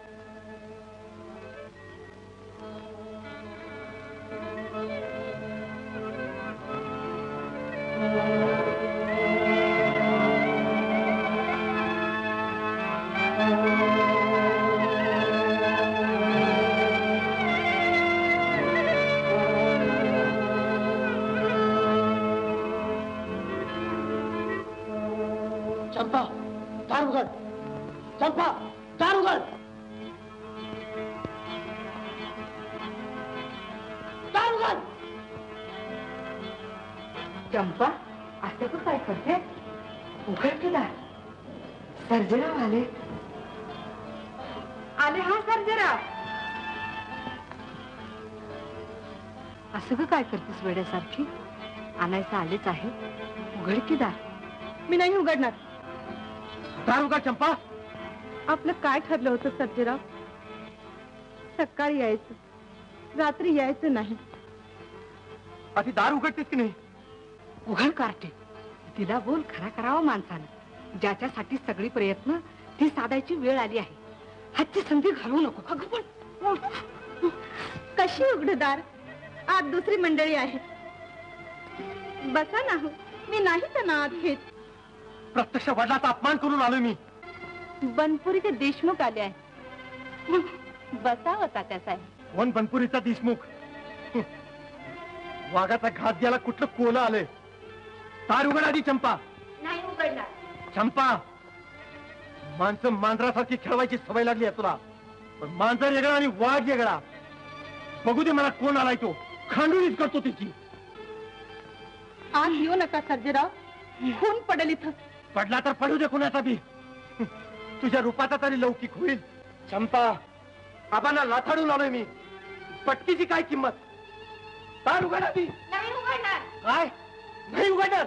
चंपा, दार उघड. चंपा, दार उघड. दार उघड. चंपा, असं तू काय करते? उघड की दार. सर्जेराव आले. आले हा सर्जेराव. असं का काय करतेस वेड्यासारखी? आणायचं आलेच आहे. उघड की दार. मी नाही उघडणार. दार उघड चंपा. आपलं काय ठरलं होतं सर्जेराव? सकाळी यायचं, रात्री यायचं नाही. आधी दार उघडतेस की नाही? उघड कार्टे. तिला बोल खरा करावा माणसानं. ज्याच्यासाठी सगळी प्रयत्न ती साधायची वेळ आली आहे. हातची संधी घालवू नको. अगं पण कशी उघडदार? आत दुसरी मंडळी आहे. बसा ना. मी नाही त्यांना आत घेत. प्रत्यक्ष वडिलाचा अपमान करून आलोय मी. बनपुरी ते देशमुख आले आहे. बसा होता त्याचा. कोण बनपुरीचा देशमुख? वाघाचा घात द्यायला कुठलं कोलं आलंय? दार उघड आधी चंपा. नाही उघडणार. चंपा, माणसं मांजरासारखी खेळवायची सवय लागली आहे तुला. पण मांजर वेगळा आणि वाघ वेगळा. बघू दे मला कोण आलाय तो. खांडूळीच करतो तिची. आत येऊ नका सर्जेराव. खून पडेल इथं. पडला तर पडू दे कुणाचा बी. तुझ्या रूपाचा तरी लौकिक होईल. चंपा, आबांना लाथाडून आलोय मी. पटकीची काय किंमत? दार उघड आधी. नाही उघडणार. काय नाही उघडणार?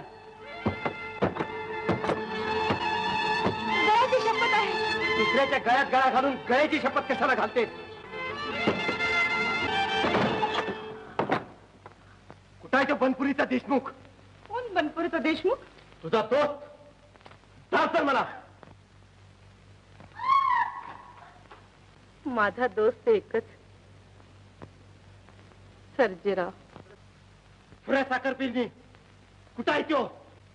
गळ्याची शपथ आहे. दुसऱ्याच्या गळ्यात गळा घालून गळ्याची शपथ कशाला घालते? कुठं आहे तो बनपुरीचा देशमुख? कोण बनपुरीचा देशमुख? तुझा दोस्त. दार तर मला. माझा दोस्त एकच, सर्जेराव. पुऱ्या साखर पिल्ली. कुठं आहे तो?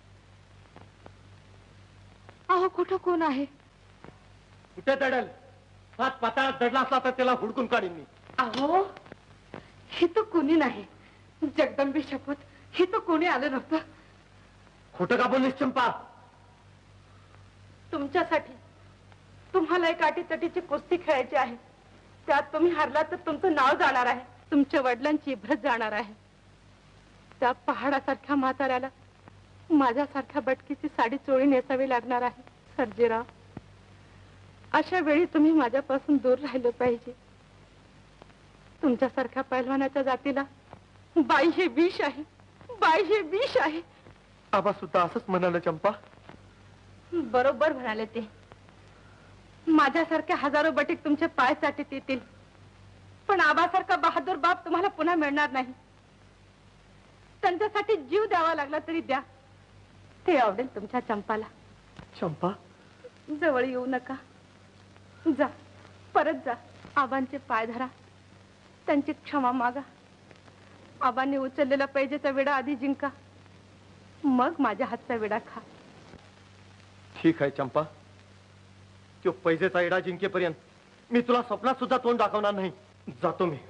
अहो कुठं कोण आहे? कुठे दडल? हात पाताळात दडला असला तर त्याला हुडकून काढीन मी. अहो हे तर कोणी नाही. जगदंबे शपथ, हे तर कोणी आलं नव्हतं. खोटं का बोललीस चंपा? तुमच्यासाठी. तुम्हाला एक अटीतटीची कुस्ती खेळायची आहे. त्यात तुम्ही हारलात तर तुमचं नाव जाणार आहे. तुमच्या वडिलांची इब्रत जाणार आहे. त्या पहाडासारख्या म्हाताऱ्याला माझ्यासारख्या बटकीची साडी चोळी नेसावी लागणार आहे. सर्जेराव, अशा वेळी तुम्ही माझ्यापासून दूर राहिलं पाहिजे. तुमच्यासारख्या पैलवानाच्या जातीला बाई हे विष आहे. बाई हे विष आहे. आबा सुद्धा असंच म्हणाले चंपा. बरोबर म्हणाले ते. माझ्यासारख्या हजारो बटीक तुमचे पाय चाटीत येतील, पण आबासारखा बहादूर बाप तुम्हाला पुन्हा मिळणार नाही. त्यांच्यासाठी जीव द्यावा लागला तरी द्या, ते आवडेल तुमच्या चंपाला. चंपा जवळ येऊ नका. जा, परत जा. आबांचे पाय धरा, त्यांची क्षमा मागा. आबांनी उचललेला पैजेचा विडा आधी जिंका, मग माझ्या हातचा विडा खा. ठीक आहे चंपा, तो पैजेचा इडा जिंकेपर्यंत मी तुला स्वप्नात सुद्धा तोंड दाखवणार नाही. जातो मी.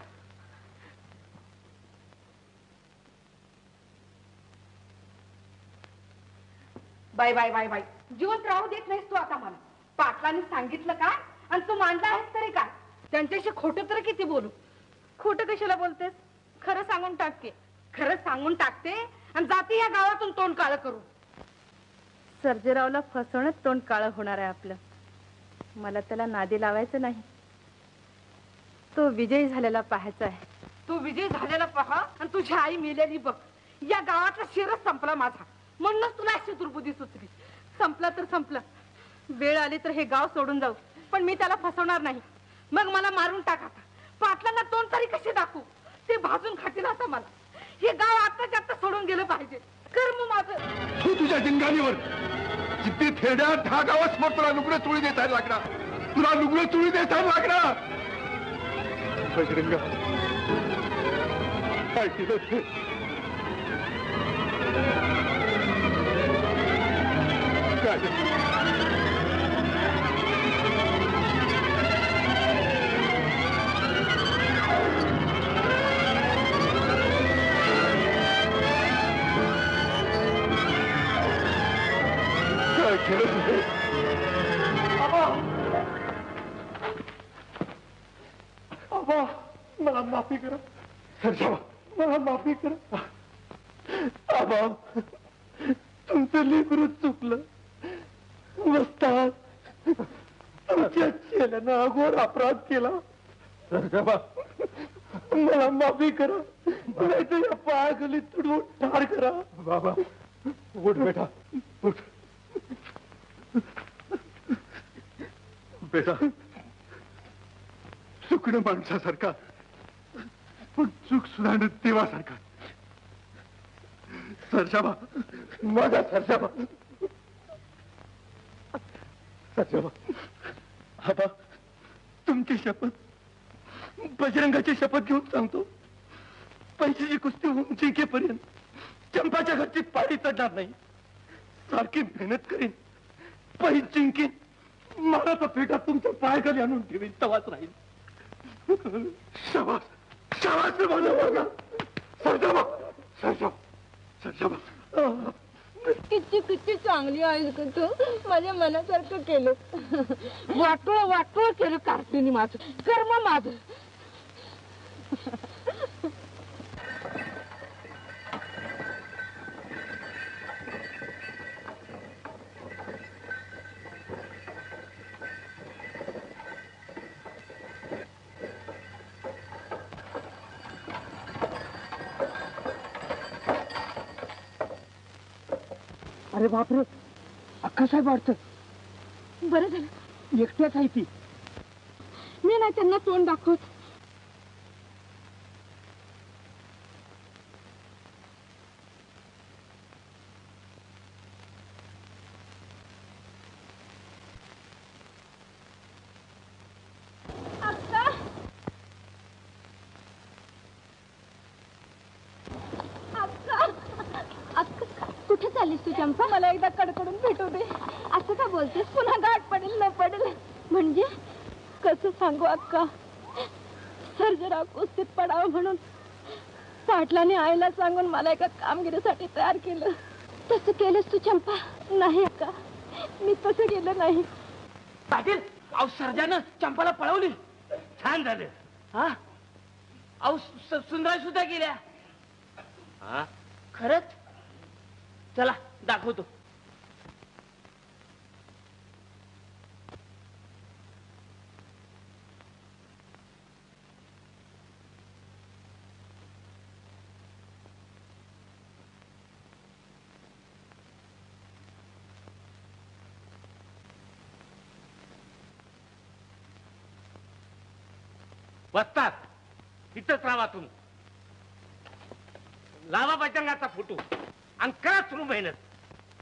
बाय बाय बाय बाय, जिवंत राहू देत नाहीस तू आता मला. पाटलाने सांगितलं का आणि तू मांडला आहेस तरी काय? त्यांच्याशी खोटं तर किती बोलू. खोटं कशाला बोलतेस? खरं सांगून टाक. खरं सांगून टाकते आणि जाते या गावातून तोंड काळं करू. सर्जेरावला फसवणं तोंड काळं होणार आहे आपलं. मला त्याला नादी लावायचं नाही. तो विजयी झालेला पाहायचा आहे. तू विजय झालेला पहा आणि तुझी आई मेलेली बघ. या गावातला शिरच संपला माझा. म्हणूनच तुला अशी दुर्बुद्धी सुचली. संपला तर संपला. वेळ आली तर हे गाव सोडून जाऊ, पण मी त्याला फसवणार नाही. मग मला मारून टाका. पाटलांना तोंड तरी कसे दाखवू? ते भाजून खातील आता मला. हे गाव आत्ताच्या आत्ता सोडून गेलं पाहिजे. कर्म माझं. तू तुझ्या जिंगाणीवर जिथे थेड्या दहा गावासमोर तुला लुगडं चुळी देता लागणार. तुला लुगडं चुळी देता लागणार. बजरंगा काय केलं? काय मला माफी करा सरजावा, मला माफी करा. आबा, तुमचं लेकरू चुकलं. वस्ताद, तुमच्या चेल्यानं अघोर अपराध केला. सरजावा, मला माफी करा. नाही तर या पायाखाली तुडवून ठार करा. बाबा उठ बेटा, उठ बेटा. चुकणं माणसासारखा, पण चूक सुधारणं देवासारखा. सरजाबा, माझा सरजाबा. सरजाबा, आबा, तुमची शपथ, बजरंगाची शपथ घेऊन सांगतो. पैशाची कुस्ती होऊन जिंकेपर्यंत चंपाच्या घरची पाडी चढणार नाही. सारखी मेहनत करीन, पैस जिंकीन. माराचा फेटा तुमच्या पायाखाली आणून ठेवीन, तवाच राहील. शाबास, शाबास माझा बघा. सरजाबा, सरजाबा, सरजाबा. किती किती चांगली आहेस ग तू. माझ्या मनासारखं केलं. वाटोळ वाटोळ केलं कार्तिनी माझं. कर्म माझं. अरे बापरे, अक्का साहेब वाटतं. बरं झालं एकट्याच आहे ती. मी नाही त्यांना तोंड दाखवत. कुठे चाललीस तू चंपा? मला एकदा कडकडून भेटू दे. असं का बोलतेस? पुन्हा गाठ पडेल न पडेल. म्हणजे कसं सांगू अक्का. सर्जेराव कुस्तीत पडावं म्हणून पाटलाने आईला सांगून मला एका कामगिरीसाठी तयार केलं. तसं केलंस तू चंपा? नाही अक्का, मी तसं केलं नाही. पाटील, अहो सर्जानं चंपाला पळवली. छान झालं. हा, अहो सुंदर सुद्धा गेल्या. हा, खरंच? चला दाखवतो. बसतात इथंच राहा तुम्ही. लावा बजरंगाचा फोटो आणि करा सुरू मेहनत.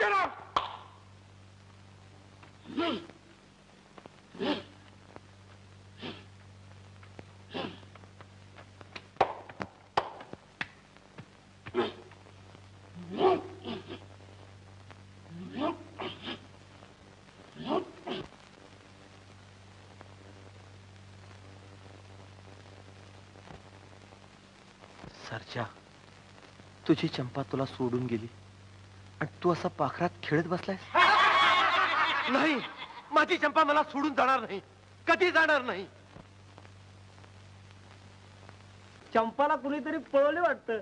सर्जेराव! सरजा, तुझी चंपा तुला सोडून गेली आणि तू असा पाखरात खेळत बसलायस. नाही, माझी चंपा मला सोडून जाणार नाही, कधी जाणार नाही. चंपाला कुणीतरी पळवले वाटतं.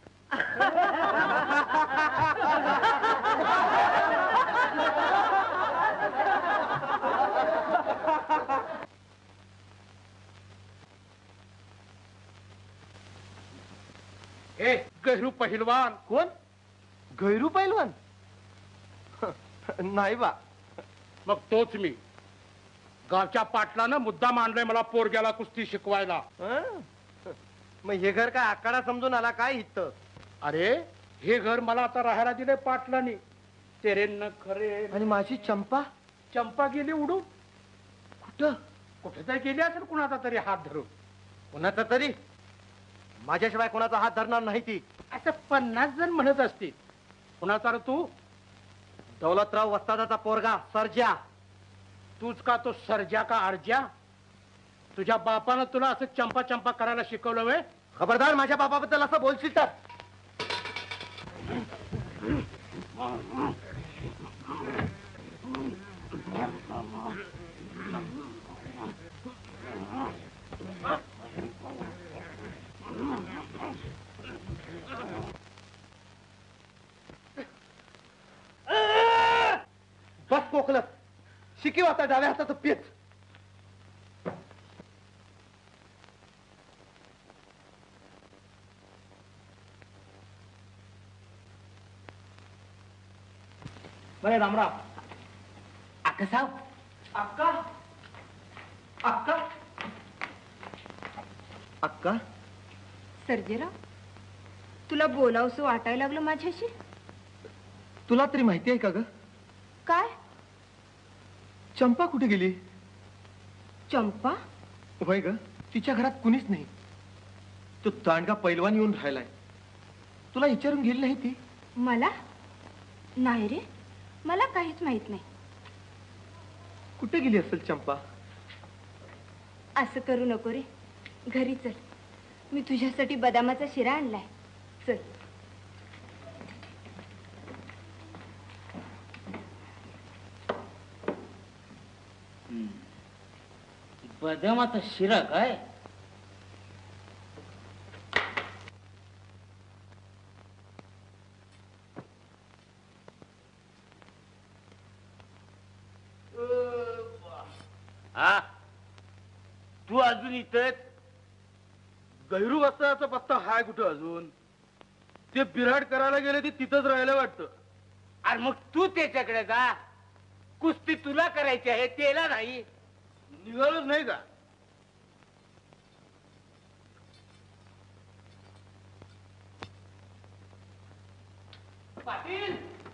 ए गहरू पहिलवान. कोण? गैरू पैलवान? नाही बा. मग तोच मी. गावच्या पाटलानं मुद्दा मांडलाय मला पोरग्याला कुस्ती शिकवायला. मग हे घर काय आकाडा समजून आला काय इथं? अरे हे घर मला आता राहायला दिलंय पाटलानी. तेरे न खरे. आणि माझी चंपा? चंपा गेली उडून. कुठं? कुठेतरी गेली असेल कुणाचा तरी हात धरून. कुणाचा तरी? माझ्याशिवाय कोणाचा हात धरणार नाही ती. असं 50 जण म्हणत असतील. कुणाचा रे तू? दौलतराव वस्तादाचा पोरगा सर्जा. तूच का तो सर्जा का अर्जा? तुझ्या बापानं तुला असं चंपा चंपा करायला शिकवलं वे? खबरदार माझ्या बापाबद्दल असं बोलशील तर. बस कोकलत. शिकीव आता डाव्या हाताचं पेच. बरे रामराव. अक्का साहेब. अक्का? अक्का? अक्का? सर्जेराव, तुला बोलावसं वाटायला लागलं माझ्याशी? तुला तरी माहिती आहे का ग? काय? चंपा कुठे गेली? चंपा? होय ग, तिच्या घरात कुणीच नाही. तो दांडगा पैलवान येऊन राहिलाय. तुला विचारून गेली नाही ती? मला नाही रे, मला काहीच माहित नाही. कुठे गेली असेल चंपा? असं करू नको रे, घरी चल. मी तुझ्यासाठी बदामाचा शिरा आणलाय. चल. बदामाचा शिरा काय? हा, तू अजून इथेच? गैरू वस्ताचा पत्ता हाय कुठं अजून? ते बिराड करायला गेले ते तिथंच राहायला वाटतं. अरे मग तू त्याच्याकडे जा. कुस्ती तुला करायची आहे, त्याला नाही. निघालच नाही का? पाटील.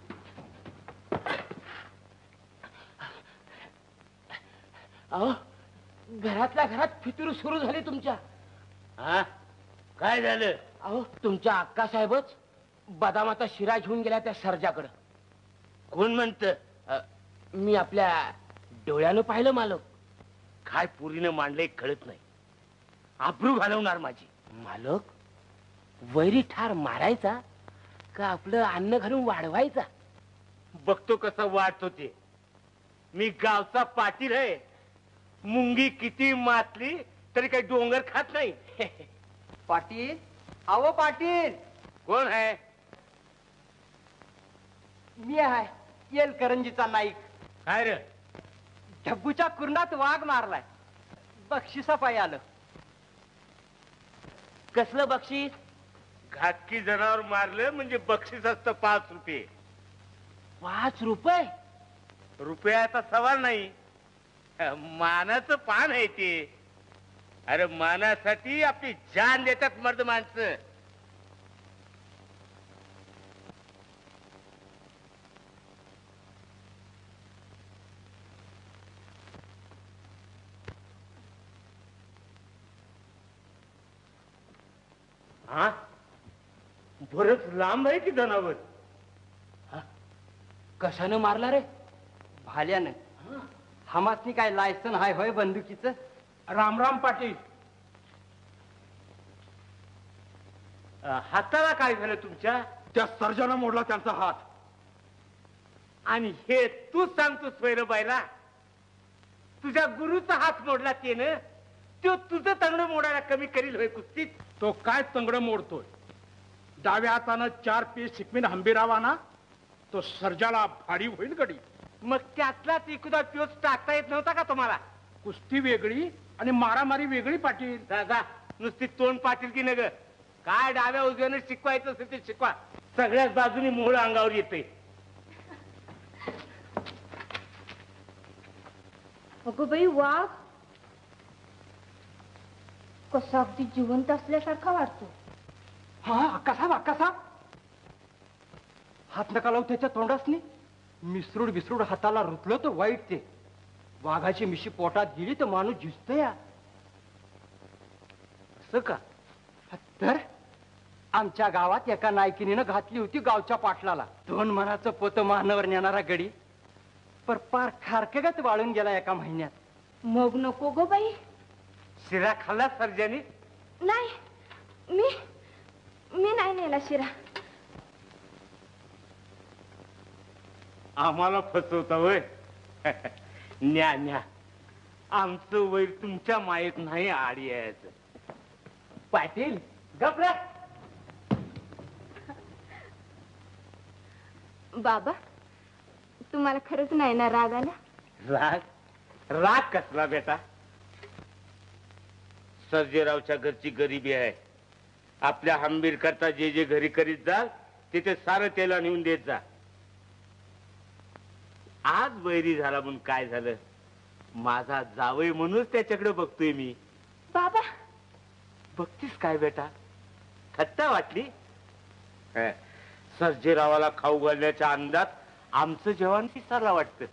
अहो, घरातल्या घरात फितूर सुरू झाली तुमच्या. हा, काय झालं? अहो, तुमच्या अक्का साहेबच बदामाचा शिरा घेऊन गेल्या त्या सर्जाकडं. कोण म्हणत? मी आपल्या डोळ्यानं पाहिलं मालक. काय पुरीनं मांडले कळत नाही. आबरू घालवणार माझी. मालक, वैरी ठार मारायचा का आपलं अन्न घालून वाढवायचा? बघतो कसं वाटतो ते. मी गावचा पाटील आहे. मुंगी किती मातली तरी काही डोंगर खात नाही. पाटील, अहो पाटील. कोण आहे? मी आहे येलकरंजीचा नाईक. काय रे? ढब्बूच्या कुर्णात वाघ मारलाय. बक्षिसापायी आलं. कसलं बक्षीस? घातकी जनावर मारलं म्हणजे बक्षीस असतं 5 रुपये. 5 रुपये? रुपयाचा सवाल नाही. मानाचं पान आहे ते. अरे मानासाठी आपली जान देतात मर्द माणसं. हा बरंच लांब आहे की जनावर. कशानं मारला रे? भाल्यानं. हमासनी काय लायसन हाय होय बंदुकीचं? रामराम पाटील. हाताला काय झालं तुमच्या? त्या सर्जानं मोडला त्यांचा हात. आणि हे तू सांगतो स्वैरबाईला? तुझ्या गुरुचा हात मोडला त्यानं, तो तुझं तंगड मोडायला कमी करील होय कुस्तीत? तो काय तंगड मोडतोय? डाव्या हातानं 4 पीस शिकवीन हंबीरावाना, तो सर्जाला भाडी होईल गडी. मग त्यातलाच एखादा पिओच टाकता येत नव्हता का तुम्हाला? कुस्ती वेगळी आणि मारामारी वेगळी पाटील. दादा नुसती तोंड पाटील की नग, काय डाव्या उजव्यानं शिकवायचं असेल ते शिकवा. सगळ्याच बाजूनी मोहळ अंगावर येते. अगं बाई वाघ कसा अगदी जिवंत असल्यासारखा वाटतो. हा कसा कसा हात नका लावू त्याच्या तोंडासनी. मिसरूड बिसरूड हाताला रुतलं तर वाईट ते. वाघाची मिशी पोटात गेली तर माणूस झिजत या. असं का? तर आमच्या गावात एका नायकिनीनं घातली होती गावच्या पाटलाला. 2 मनाचं पोत मानावर नेणारा गडी, पर पार खारकेगत वाळून गेला एका महिन्यात. मग नको ग बाई. शिरा खाल्ला सर्जानी? नाही मी नाही नेला शिरा. आम्हाला फसवता होय? न्या न्या, आमचं वैर तुमच्या मायेत नाही आडी यायचं. पाटील गपरा. बाबा तुम्हाला खरंच नाही ना राग आला? राग कसला बेटा? सर्जेरावच्या घरची गरिबी आहे. आपल्या हंबीर करता जे जे घरी करीत जाल तिथे सारं त्याला नेऊन देत जा. आज वैरी झाला म्हणून काय झालं? माझा जावई म्हणूनच त्याच्याकडे बघतोय मी. बाबा बघतीस काय बेटा? थट्टा वाटली? सर्जेरावाला खाऊ घालण्याच्या अंदाज आमचं जेवण विसरला वाटतं.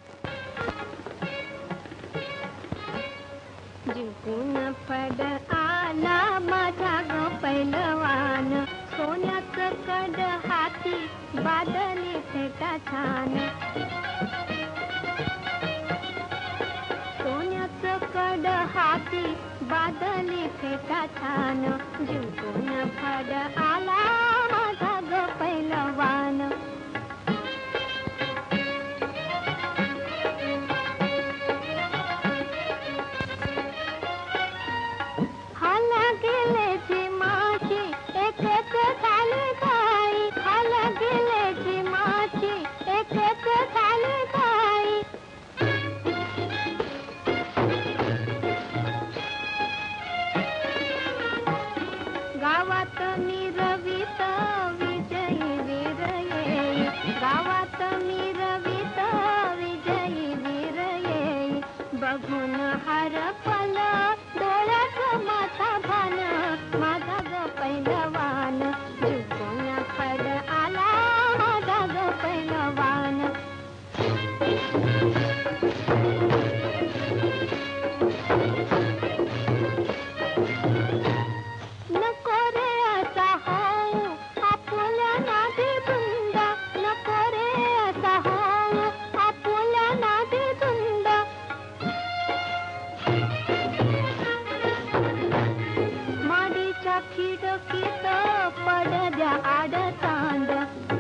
जिंकून फड आला माझा ग पैलवान, सोन्याचं कड हाती बादली फेटा छान. सोन्याचं कड हाती बादली फेटा छान. जिंकून फड आला माझा ग पैलवान. हाला गेल्याची माशी एक एक झाली गाई. हाला गेल्याची माशी एक एक झाली गाई. गावात मिरवित विजयी वीर येई. गावात मिरवित विजयी वीर येई. बघून हरपल डोळ्यात माझा भान, माझा ग पैलवान. जिंकून फड आला माझा ग पैलवान. नको रे असा होऊ आपुल्या नादी धुंदा. नको रे असा होऊ आपुल्या नादी धुंदा. माडीच्या खिडकीत पडद्या आड चांद.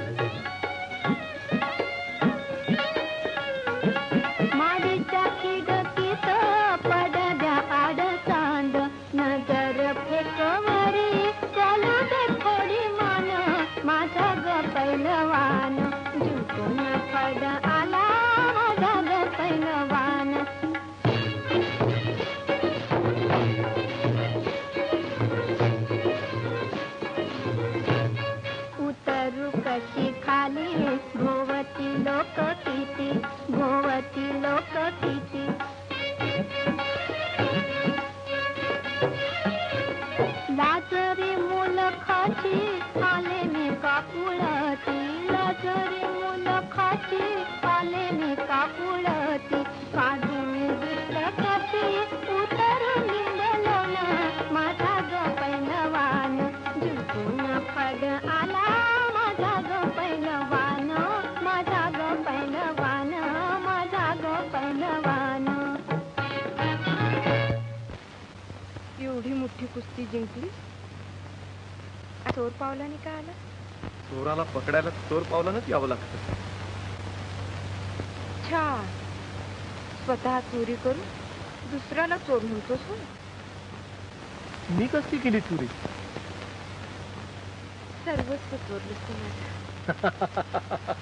माडीच्या खिडकीत पडद्या आड चांद. नजर फेकवरी चालू दे थोडी मान, माझा ग पैलवान. जिंकून फड आला माझा ग पैलवान. उतरू कशी खाली भोवती लोक किती, भोवती लोक किती. लाजरी मुलखाची आले मी काकुळती. लाजरी मुलखाची आले मी काकुळती. काढून दुसऱ्या कशी उतरून निंदलो ना माझा ग पैलवान. जिंकून एवढी मोठी कुस्ती जिंकली, चोर पावलाने का आला? चोराला पकडायला चोर पावलानच यावं लागतं. छान. स्वतः चोरी करून दुसऱ्याला चोर म्हणतोस होय? मी कसली केली चोरी? सर्वस्व चोरलंस तू माझं.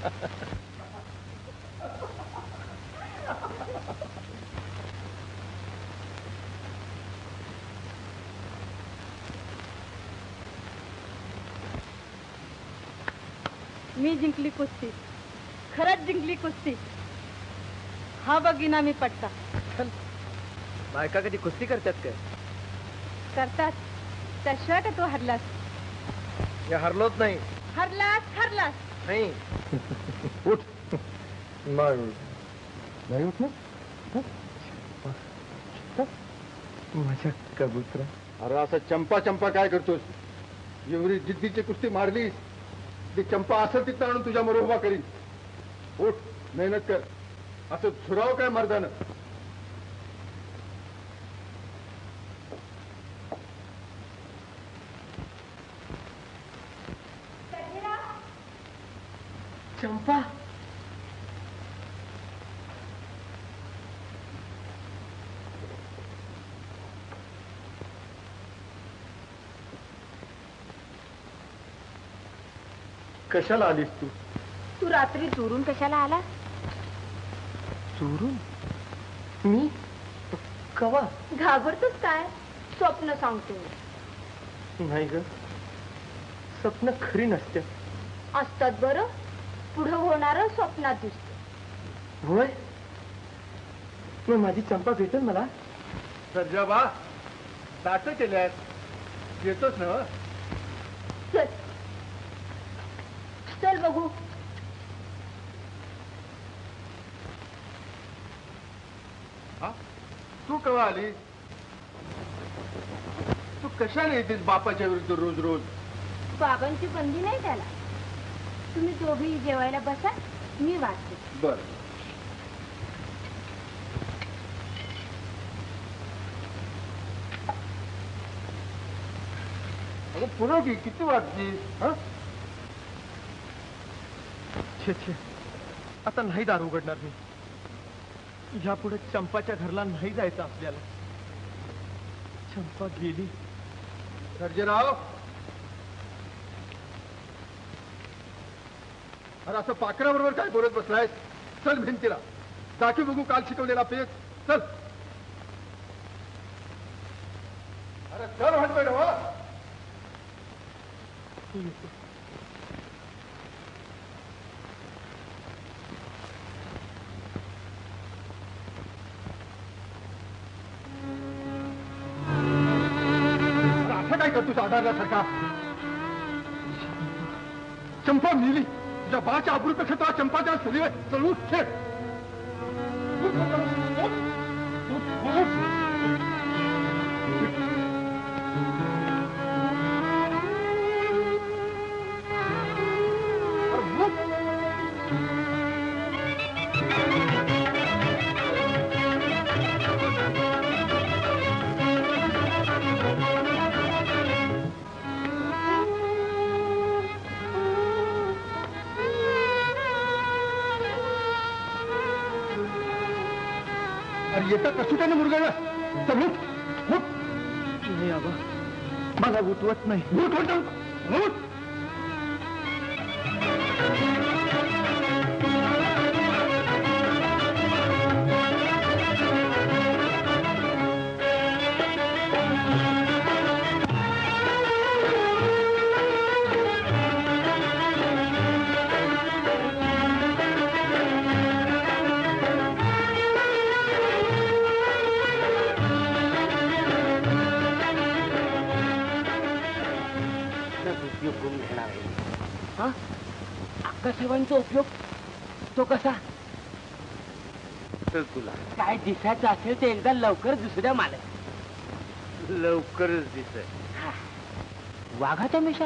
मी जिंकली कुस्ती, खरंच जिंकली कुस्ती. हा बघिना मी पटका. बायका कधी कुस्ती करतात काय? करतात. त्याशिवाय का तू हरलास? हरलोच नाही. हरलास नाही. उठ. नाही उठणार माझ्या कबुतरा. अरे असं चंपा चंपा काय करतोस? एवढी जिद्दीची कुस्ती मारलीस, ती चंपा असं तिथं आणून तुझ्या मोर उभा करीन. उठ, मेहनत कर. असं झुराव काय मर्दानं? चंपा. कशाला आलीस तू? तू रात्री चोरून कशाला आला? चोरून? मी? कवा? घाबरतोस काय? स्वप्न सांगतो. नाही ग, स्वप्न खरी नसते. असतात बरं. पुढं होणार स्वप्नात दिसत. होय? मग माझी चंपा भेटेल मला? सर्जाबा, दाट केल्यास येतोच ना? चल चल बघू. हा? तू केव्हा आली? तू कशाने येतेस बापाच्या विरुद्ध रोज रोज? बाबांची बंदी नाही त्याला. तुम्ही दोघेही जेवायला बसा, मी वाचते. बर. अगं पुन्हा की किती वाजलीस? हा? छे छे, आता नाही दार उघडणार मी. यापुढे चंपाच्या घरला नाही जायचं आपल्याला. चंपा गेली. सर्जेराव, अरे असं पाखराबरोबर काय बोलत बसलायस? चल भिंतीला, दाखी बघू काल शिकवलेला पेच. चल. अरे चल म्हणतोय ना. असं काय करतोस आधारल्यासारखा? चंपा मिली. तुझ्या बाच्या आबरूपेक्षा तुला चंपाच्या सलीवे चलू खेळ. येतात कसुट्याने मुरगायला. तर उठ. नाही आबा, मला उठवत नाही. उठ म्हणतो. उठ. अक्कासाहेबांचा उपयोग तो कसा? तर तुला काय दिसायचं असेल ते एकदा लवकर दुसऱ्या मालक. लवकरच दिसत. वाघाच्या मिशा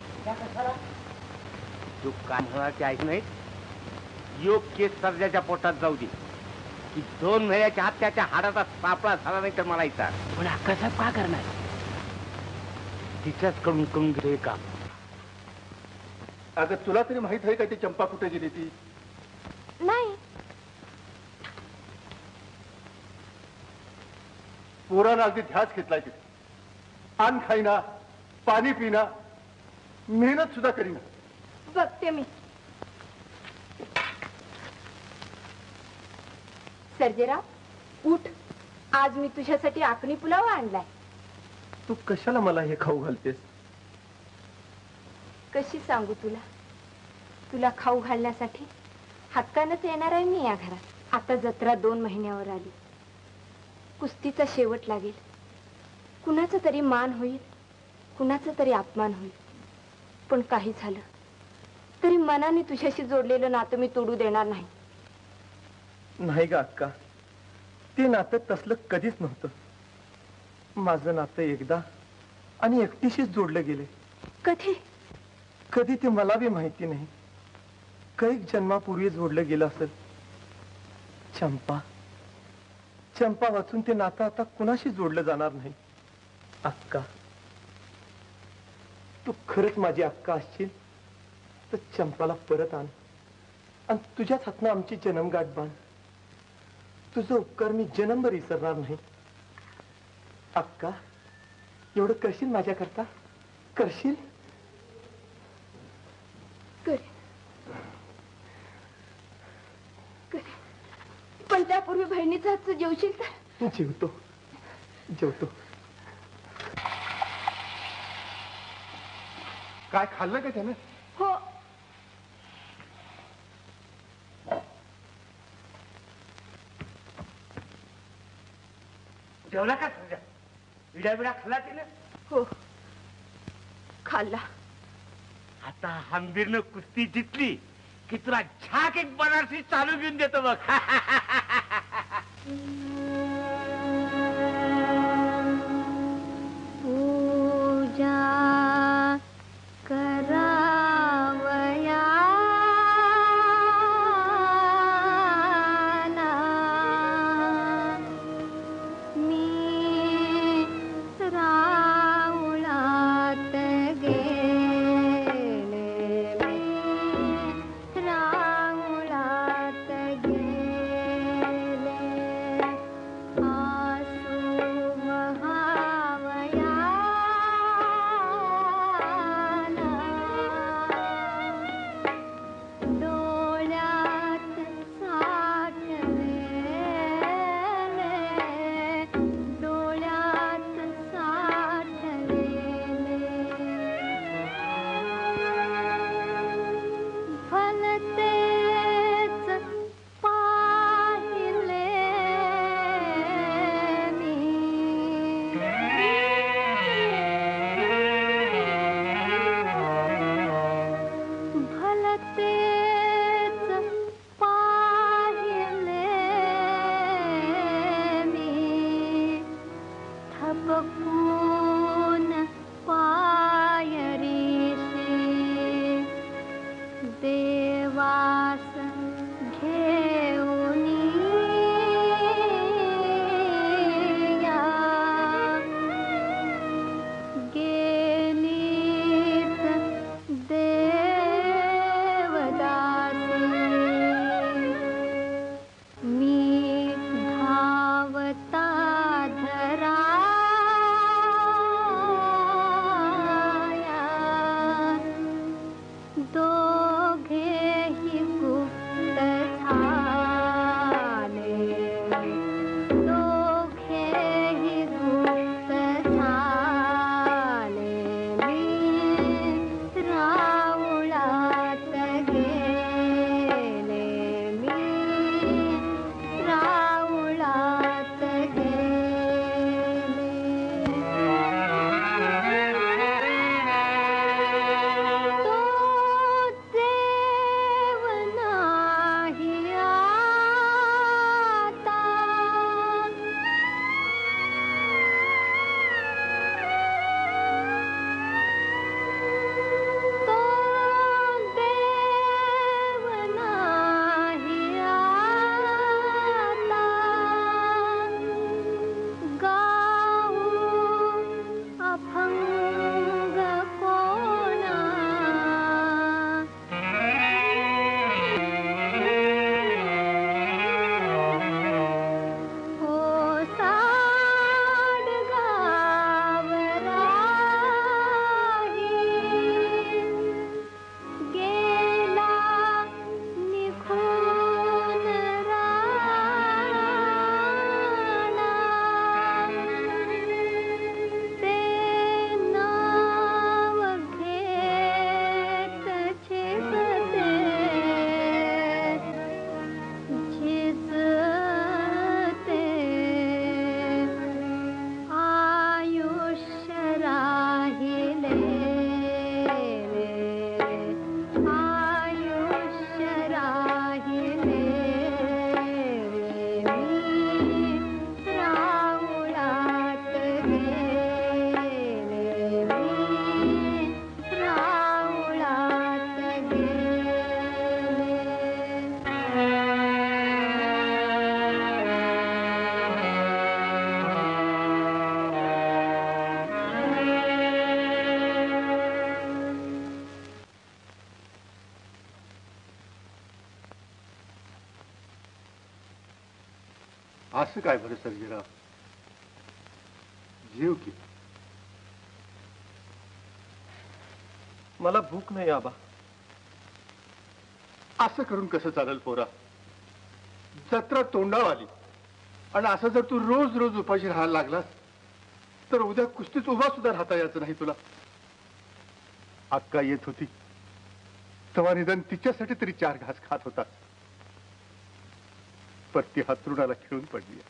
तू काय होणार ते ऐक नाही. योग केस सर्जाच्या पोटात जाऊ दे की 2 महिन्याच्या आत त्याच्या हाडाचा सापळा झाला नाही तर मला इथं. पण अक्कासाहेब काय करणार? तिच्याच कडून करून घे काम. अगं तुला तरी माहित आहे का ती चंपा कुठे गेली ती? नाही. पोरानं अगदी ध्यास घेतलाय तिथे. अन्न खाईना, पाणी पिना, मेहनत सुद्धा करीना. बघते मी. सर्जेराव, उठ. आज मी तुझ्यासाठी आखणी पुलाव आणलाय. तू कशाला मला हे खाऊ घालतेस? कशी सांगू तुला? तुला खाऊ घालण्यासाठी हक्कानंच येणार आहे मी या घरात. आता जत्रा 2 महिन्यावर आली. कुस्तीचा शेवट लागेल. कुणाचा तरी मान होईल, कुणाचा तरी अपमान होईल. पण काही झालं तरी मनाने तुझ्याशी जोडलेलं नातं मी तोडू देणार नाही. नाही ग अक्का, ते नातं तसलं कधीच नव्हतं. माझं नातं एकदा आणि एकटीशीच जोडलं गेले. कधी? कधी ते मला बी माहिती नाही. कैक जन्मापूर्वी जोडलं गेलं असेल. चंपा चंपा वाचून ते नातं आता कुणाशी जोडलं जाणार नाही. अक्का, तू खरंच माझी अक्का असशील तर चंपाला परत आण आणि तुझ्याच हातनं आमची जन्मगाठ बांध. तुझं उपकार मी जन्मभर विसरणार नाही. अक्का, एवढं करशील माझ्याकरता? करशील? पण त्यापूर्वी बहिणीचा हातचं जेवशील तर? जेवतो जेवतो. काय खाल्लं का त्यानं? हो. जेवला का तुझ्या? विडा विडा खाल्ला तिने? हो, खाल्ला. आता हंबीरनं कुस्ती जिंकली की तुला झाक एक बनारसी चालू घेऊन देतो बघ. पूजा करावया मी राऊळात गेले, राऊळात गेले, आसू वहावया डोळ्यात साठलेले, डोळ्यात साठलेले, भलतेच पाहिले मी, भलतेच पाहिले मी, थपकून पायरीशी देवास घेऊन या गेलीत देवदासी, मी धावता धरा असं काय बरं सर्जेराव? जीव की मला भूक नाही आबा. असं करून कसं चालेल पोरा? जत्रा तोंडावर आली आणि असं जर तू रोज रोज उपाशी राहायला लागलास तर उद्या कुस्तीत उभा सुद्धा राहता यायचं नाही तुला. अक्का येत होती तेव्हा निदान तिच्यासाठी तरी 4 घास खात होता. पर ती हातरुणाला खेळून पडली.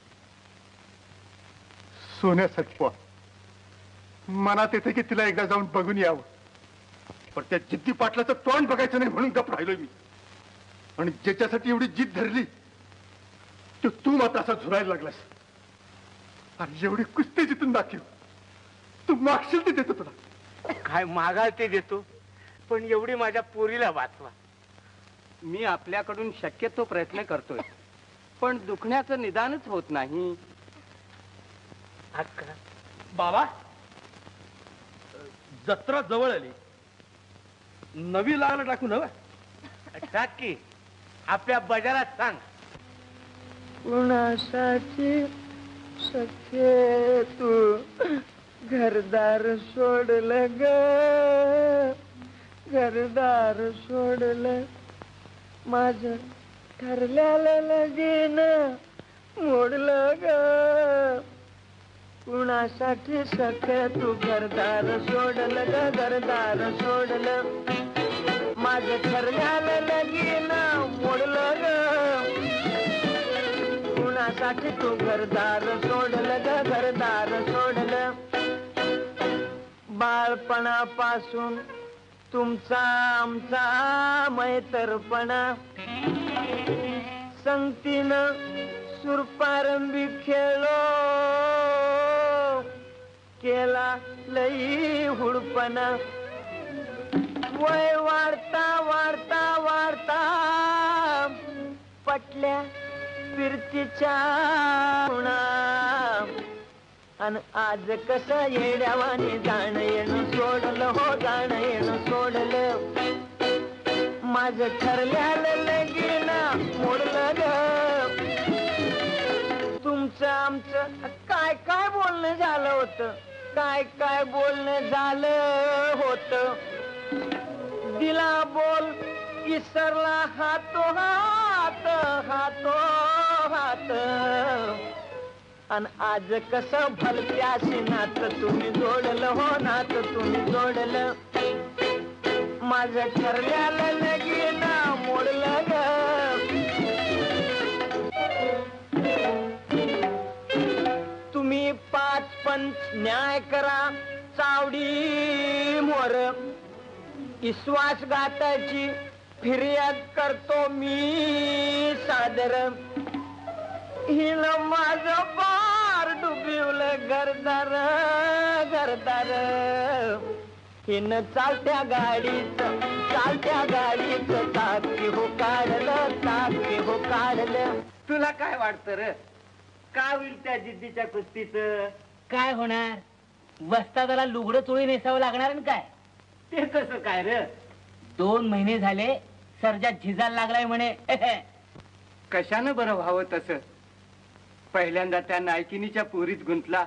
सोन्यासारखी पोहा. मनात येते की तिला एकदा जाऊन बघून यावं, पण त्या जिद्दी पाटलाचं तोंड बघायचं नाही म्हणून गप राहिलोय मी. आणि ज्याच्यासाठी एवढी जिद्द धरली तो तू मात्र असा झुरायला लागलास. आणि एवढी कुस्ती जिथून दाखव तू मागशील ते देतो तुला. काय मागाल ते देतो, पण एवढी माझ्या पोरीला वाचवा. मी आपल्याकडून शक्य तो प्रयत्न करतोय, पण दुखण्याचं निदानच होत नाही. अक्का बाबा, जत्रा जवळ आली, नवी लागला टाकू नव. टाक की, आपल्या बाजारात सांग. कुणासाठी सखे तू घरदार सोडलं ग, घरदार सोडलं, माझं ठरल्यालं लगीन मोडलं ग. कुणासाठी सखे तू घरदार सोडलं ग, घरदार सोडलं, माझं ठरल्यालं लगीन मोडलं ग. कुणासाठी तू घरदार सोडलं ग, घरदार सोडलं, बाळपणापासून तुमचा आमचा मैत्रपणा, संगतीनं सुरपारंबी खेळलो, केला लई हुडपणा, वय वाढता वाढता वाढता पटल्या फिरतीच्या उणा, आणि आज कसं येड्यावाने जाणं येणं सोडलं, हो जाणं येणं सोडलं, माझं ठरल्यालं लगीन मोडलं ग. तुमचं आमचं काय काय बोलणं झालं होतं, काय काय बोलणं झालं होतं, दिला बोल इसरला हातो हात, हातो हात, आणि आज कसं भलत्याशी नात तुम्ही जोडलं, हो नात तुम्ही जोडलं, माझं ठरल्यालं लगीन मोडलं ग. तुम्ही 5 पंच न्याय करा चावडी मोर, विश्वासघाताची फिर्याद करतो मी सादर, हिनं माझं पार डुबिवलं घरदार, घरदार, हिनं चालत्या गाडीचं ताकी हो काढलं, ताकी हो काढलं. तुला काय वाटतं र, काय होईल त्या जिद्दीच्या कुस्तीच? काय होणार, वस्तादाला लुगडं चोळी नेसावं लागणार आणि काय. ते कसं काय र? 2 महिने झाले सर्जा झिजायला लागलाय म्हणे. कशानं बरं व्हावं तसं? पहिल्यांदा त्या नायकिनीच्या पोरीत गुंतला,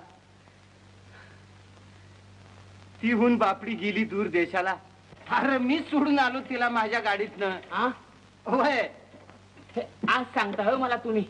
तीहून बापडी गेली दूर देशाला. अरे मी सोडून आलो तिला माझ्या गाडीतनं. होय, आज सांगता हो मला तुम्ही.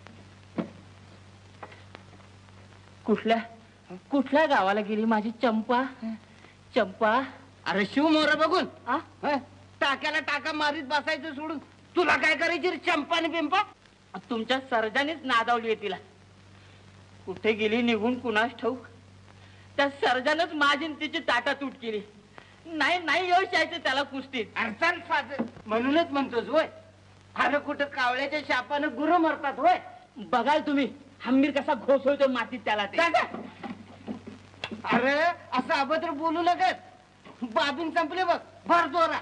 कुठल्या कुठल्या गावाला गेली माझी चंपा? चंपा, अरे शिव मोर बघून टाक्याला टाका मारीत बसायचं सोडून तुला काय करायची रे चंपाने बिंपा? तुमच्या सर्जानेच नादावली आहे तिला. कुठे गेली निघून कुणास ठाऊक. त्या सर्जानच माझी आणि तिची ताटातूट केली. नाही नाही यश यायचं त्याला कुस्तीत. अडचण साध म्हणूनच म्हणतोस होय. अरे कुठं कावळ्याच्या शापानं गुरु मरतात होय. बघाल तुम्ही हंबीर कसा घोसळतो मातीत त्याला ते. अरे असं अभद्र बोलू नका. बाबीन संपले बघ भर जोरा.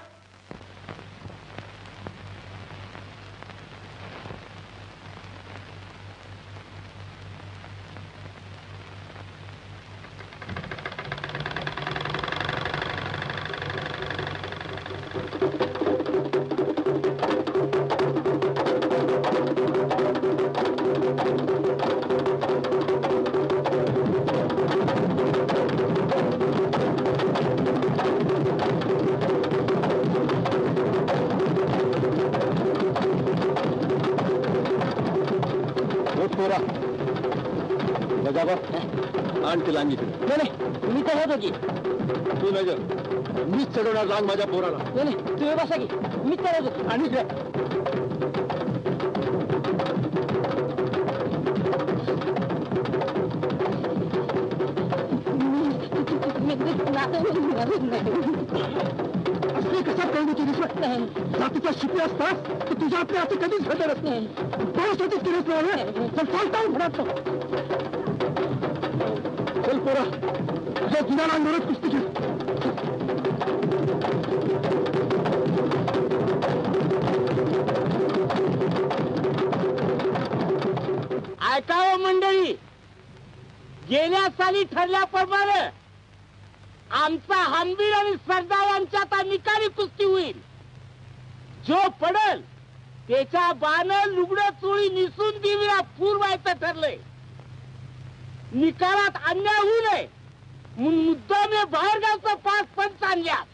आण ते लांगीकडे. नाही मी तर होतो की. तू नगर मीच चढवणार लांग माझ्या पोराला. नाही तुम्ही बसा की मीच तर होतो. आणि काय असले कसा करण्याची रिश्वत नाही. जातीचा शिपी असतास तर तुझ्या आपल्या हाती कधीच घडत नाही. त्यासाठीच केलंच नाही. चल चालता म्हणत चल पोरा तुझ्या जुन्या अंगावरच कुस्ती घे. ऐकावं मंडळी, गेल्या साली ठरल्याप्रमाणे आमचा हंबीर आणि सरदार यांच्यात निकाली कुस्ती होईल. जो पडल त्याच्या बानं लुगडं चोळी निसून देवीला पूर्वायचं ठरलंय. निकालात अन्याय होऊ नये म्हणून मुद्दाम बाहेरगावचं 5 पंच आणल्या.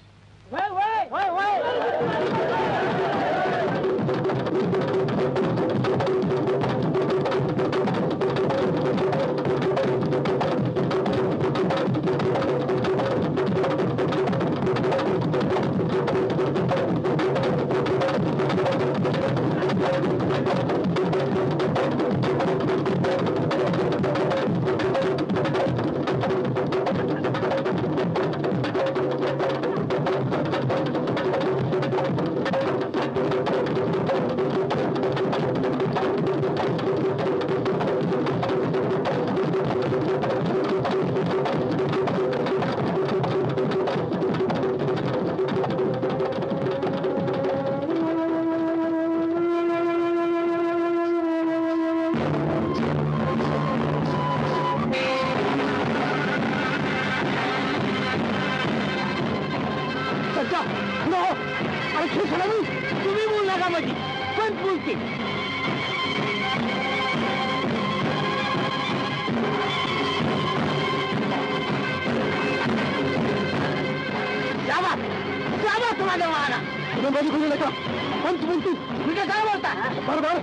तुम्ही बोल नका मध्ये पंच बोलते. तुम्हाला वाहना तुम्ही मध्ये खोलू नका. पंच बोलतील. म्हणजे काय बोलता बरोबर.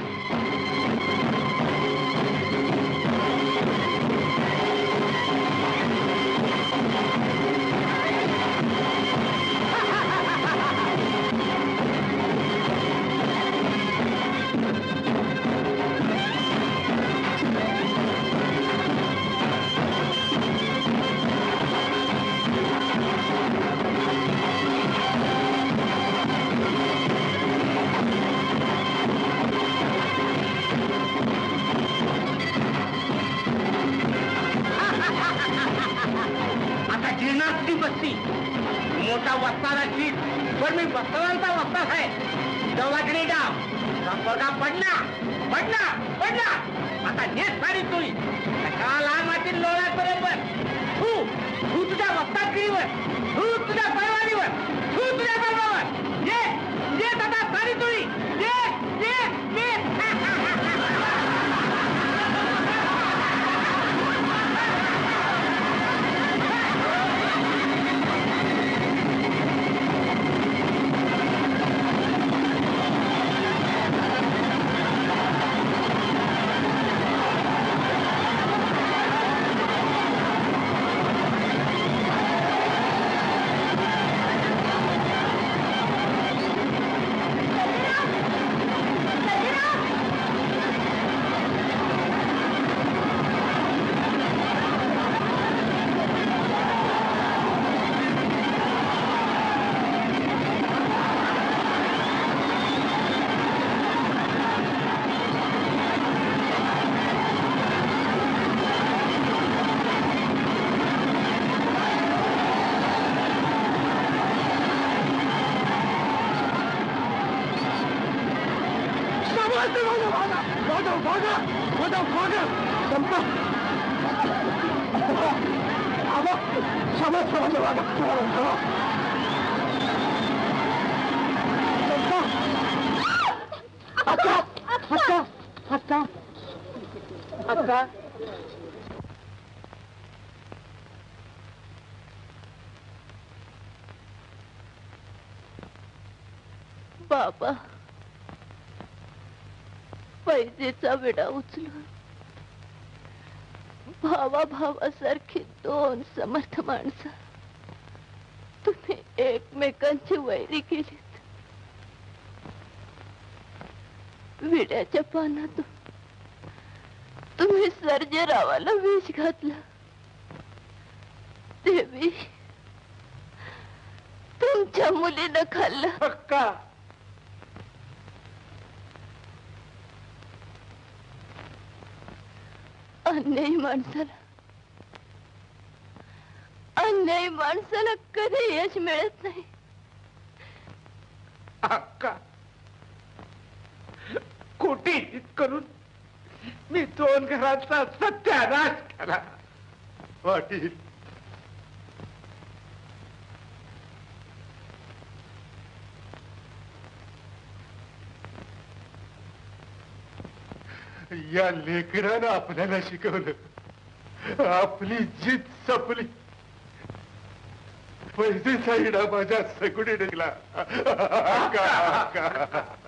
मोठा वस्तादाची पण मी वस्तादांचा वस्ताद आहे. दवाकडे डाव बघा पडला आता नेस सारी तुळी लहान माती लोळा बरोबर. तू तुझ्या वस्तादगिरीवर, तू तुझ्या परवानीवर, तू तुझ्या बरोबर ये दादा सारी तुळी ये. बाबा पैजेचा विडा उचलून भावासारखी दोन समर्थ माणसं तुम्ही एकमेकांची वैरी केलीत. विड्याच्या पानातून तुम्ही सर्जेरावाला विष घातलं. देवी तुमच्या मुलीनं खाल्लं. का अन्यायी माणसाला कधी यश मिळत नाही. अक्का खोटी करून मी 2 घरांचा सत्यानाश केला. पाटील या लेकरानं आपल्याला शिकवलं आपली जीत संपली. पैसे साईडा माझ्या सगुडीने दिला.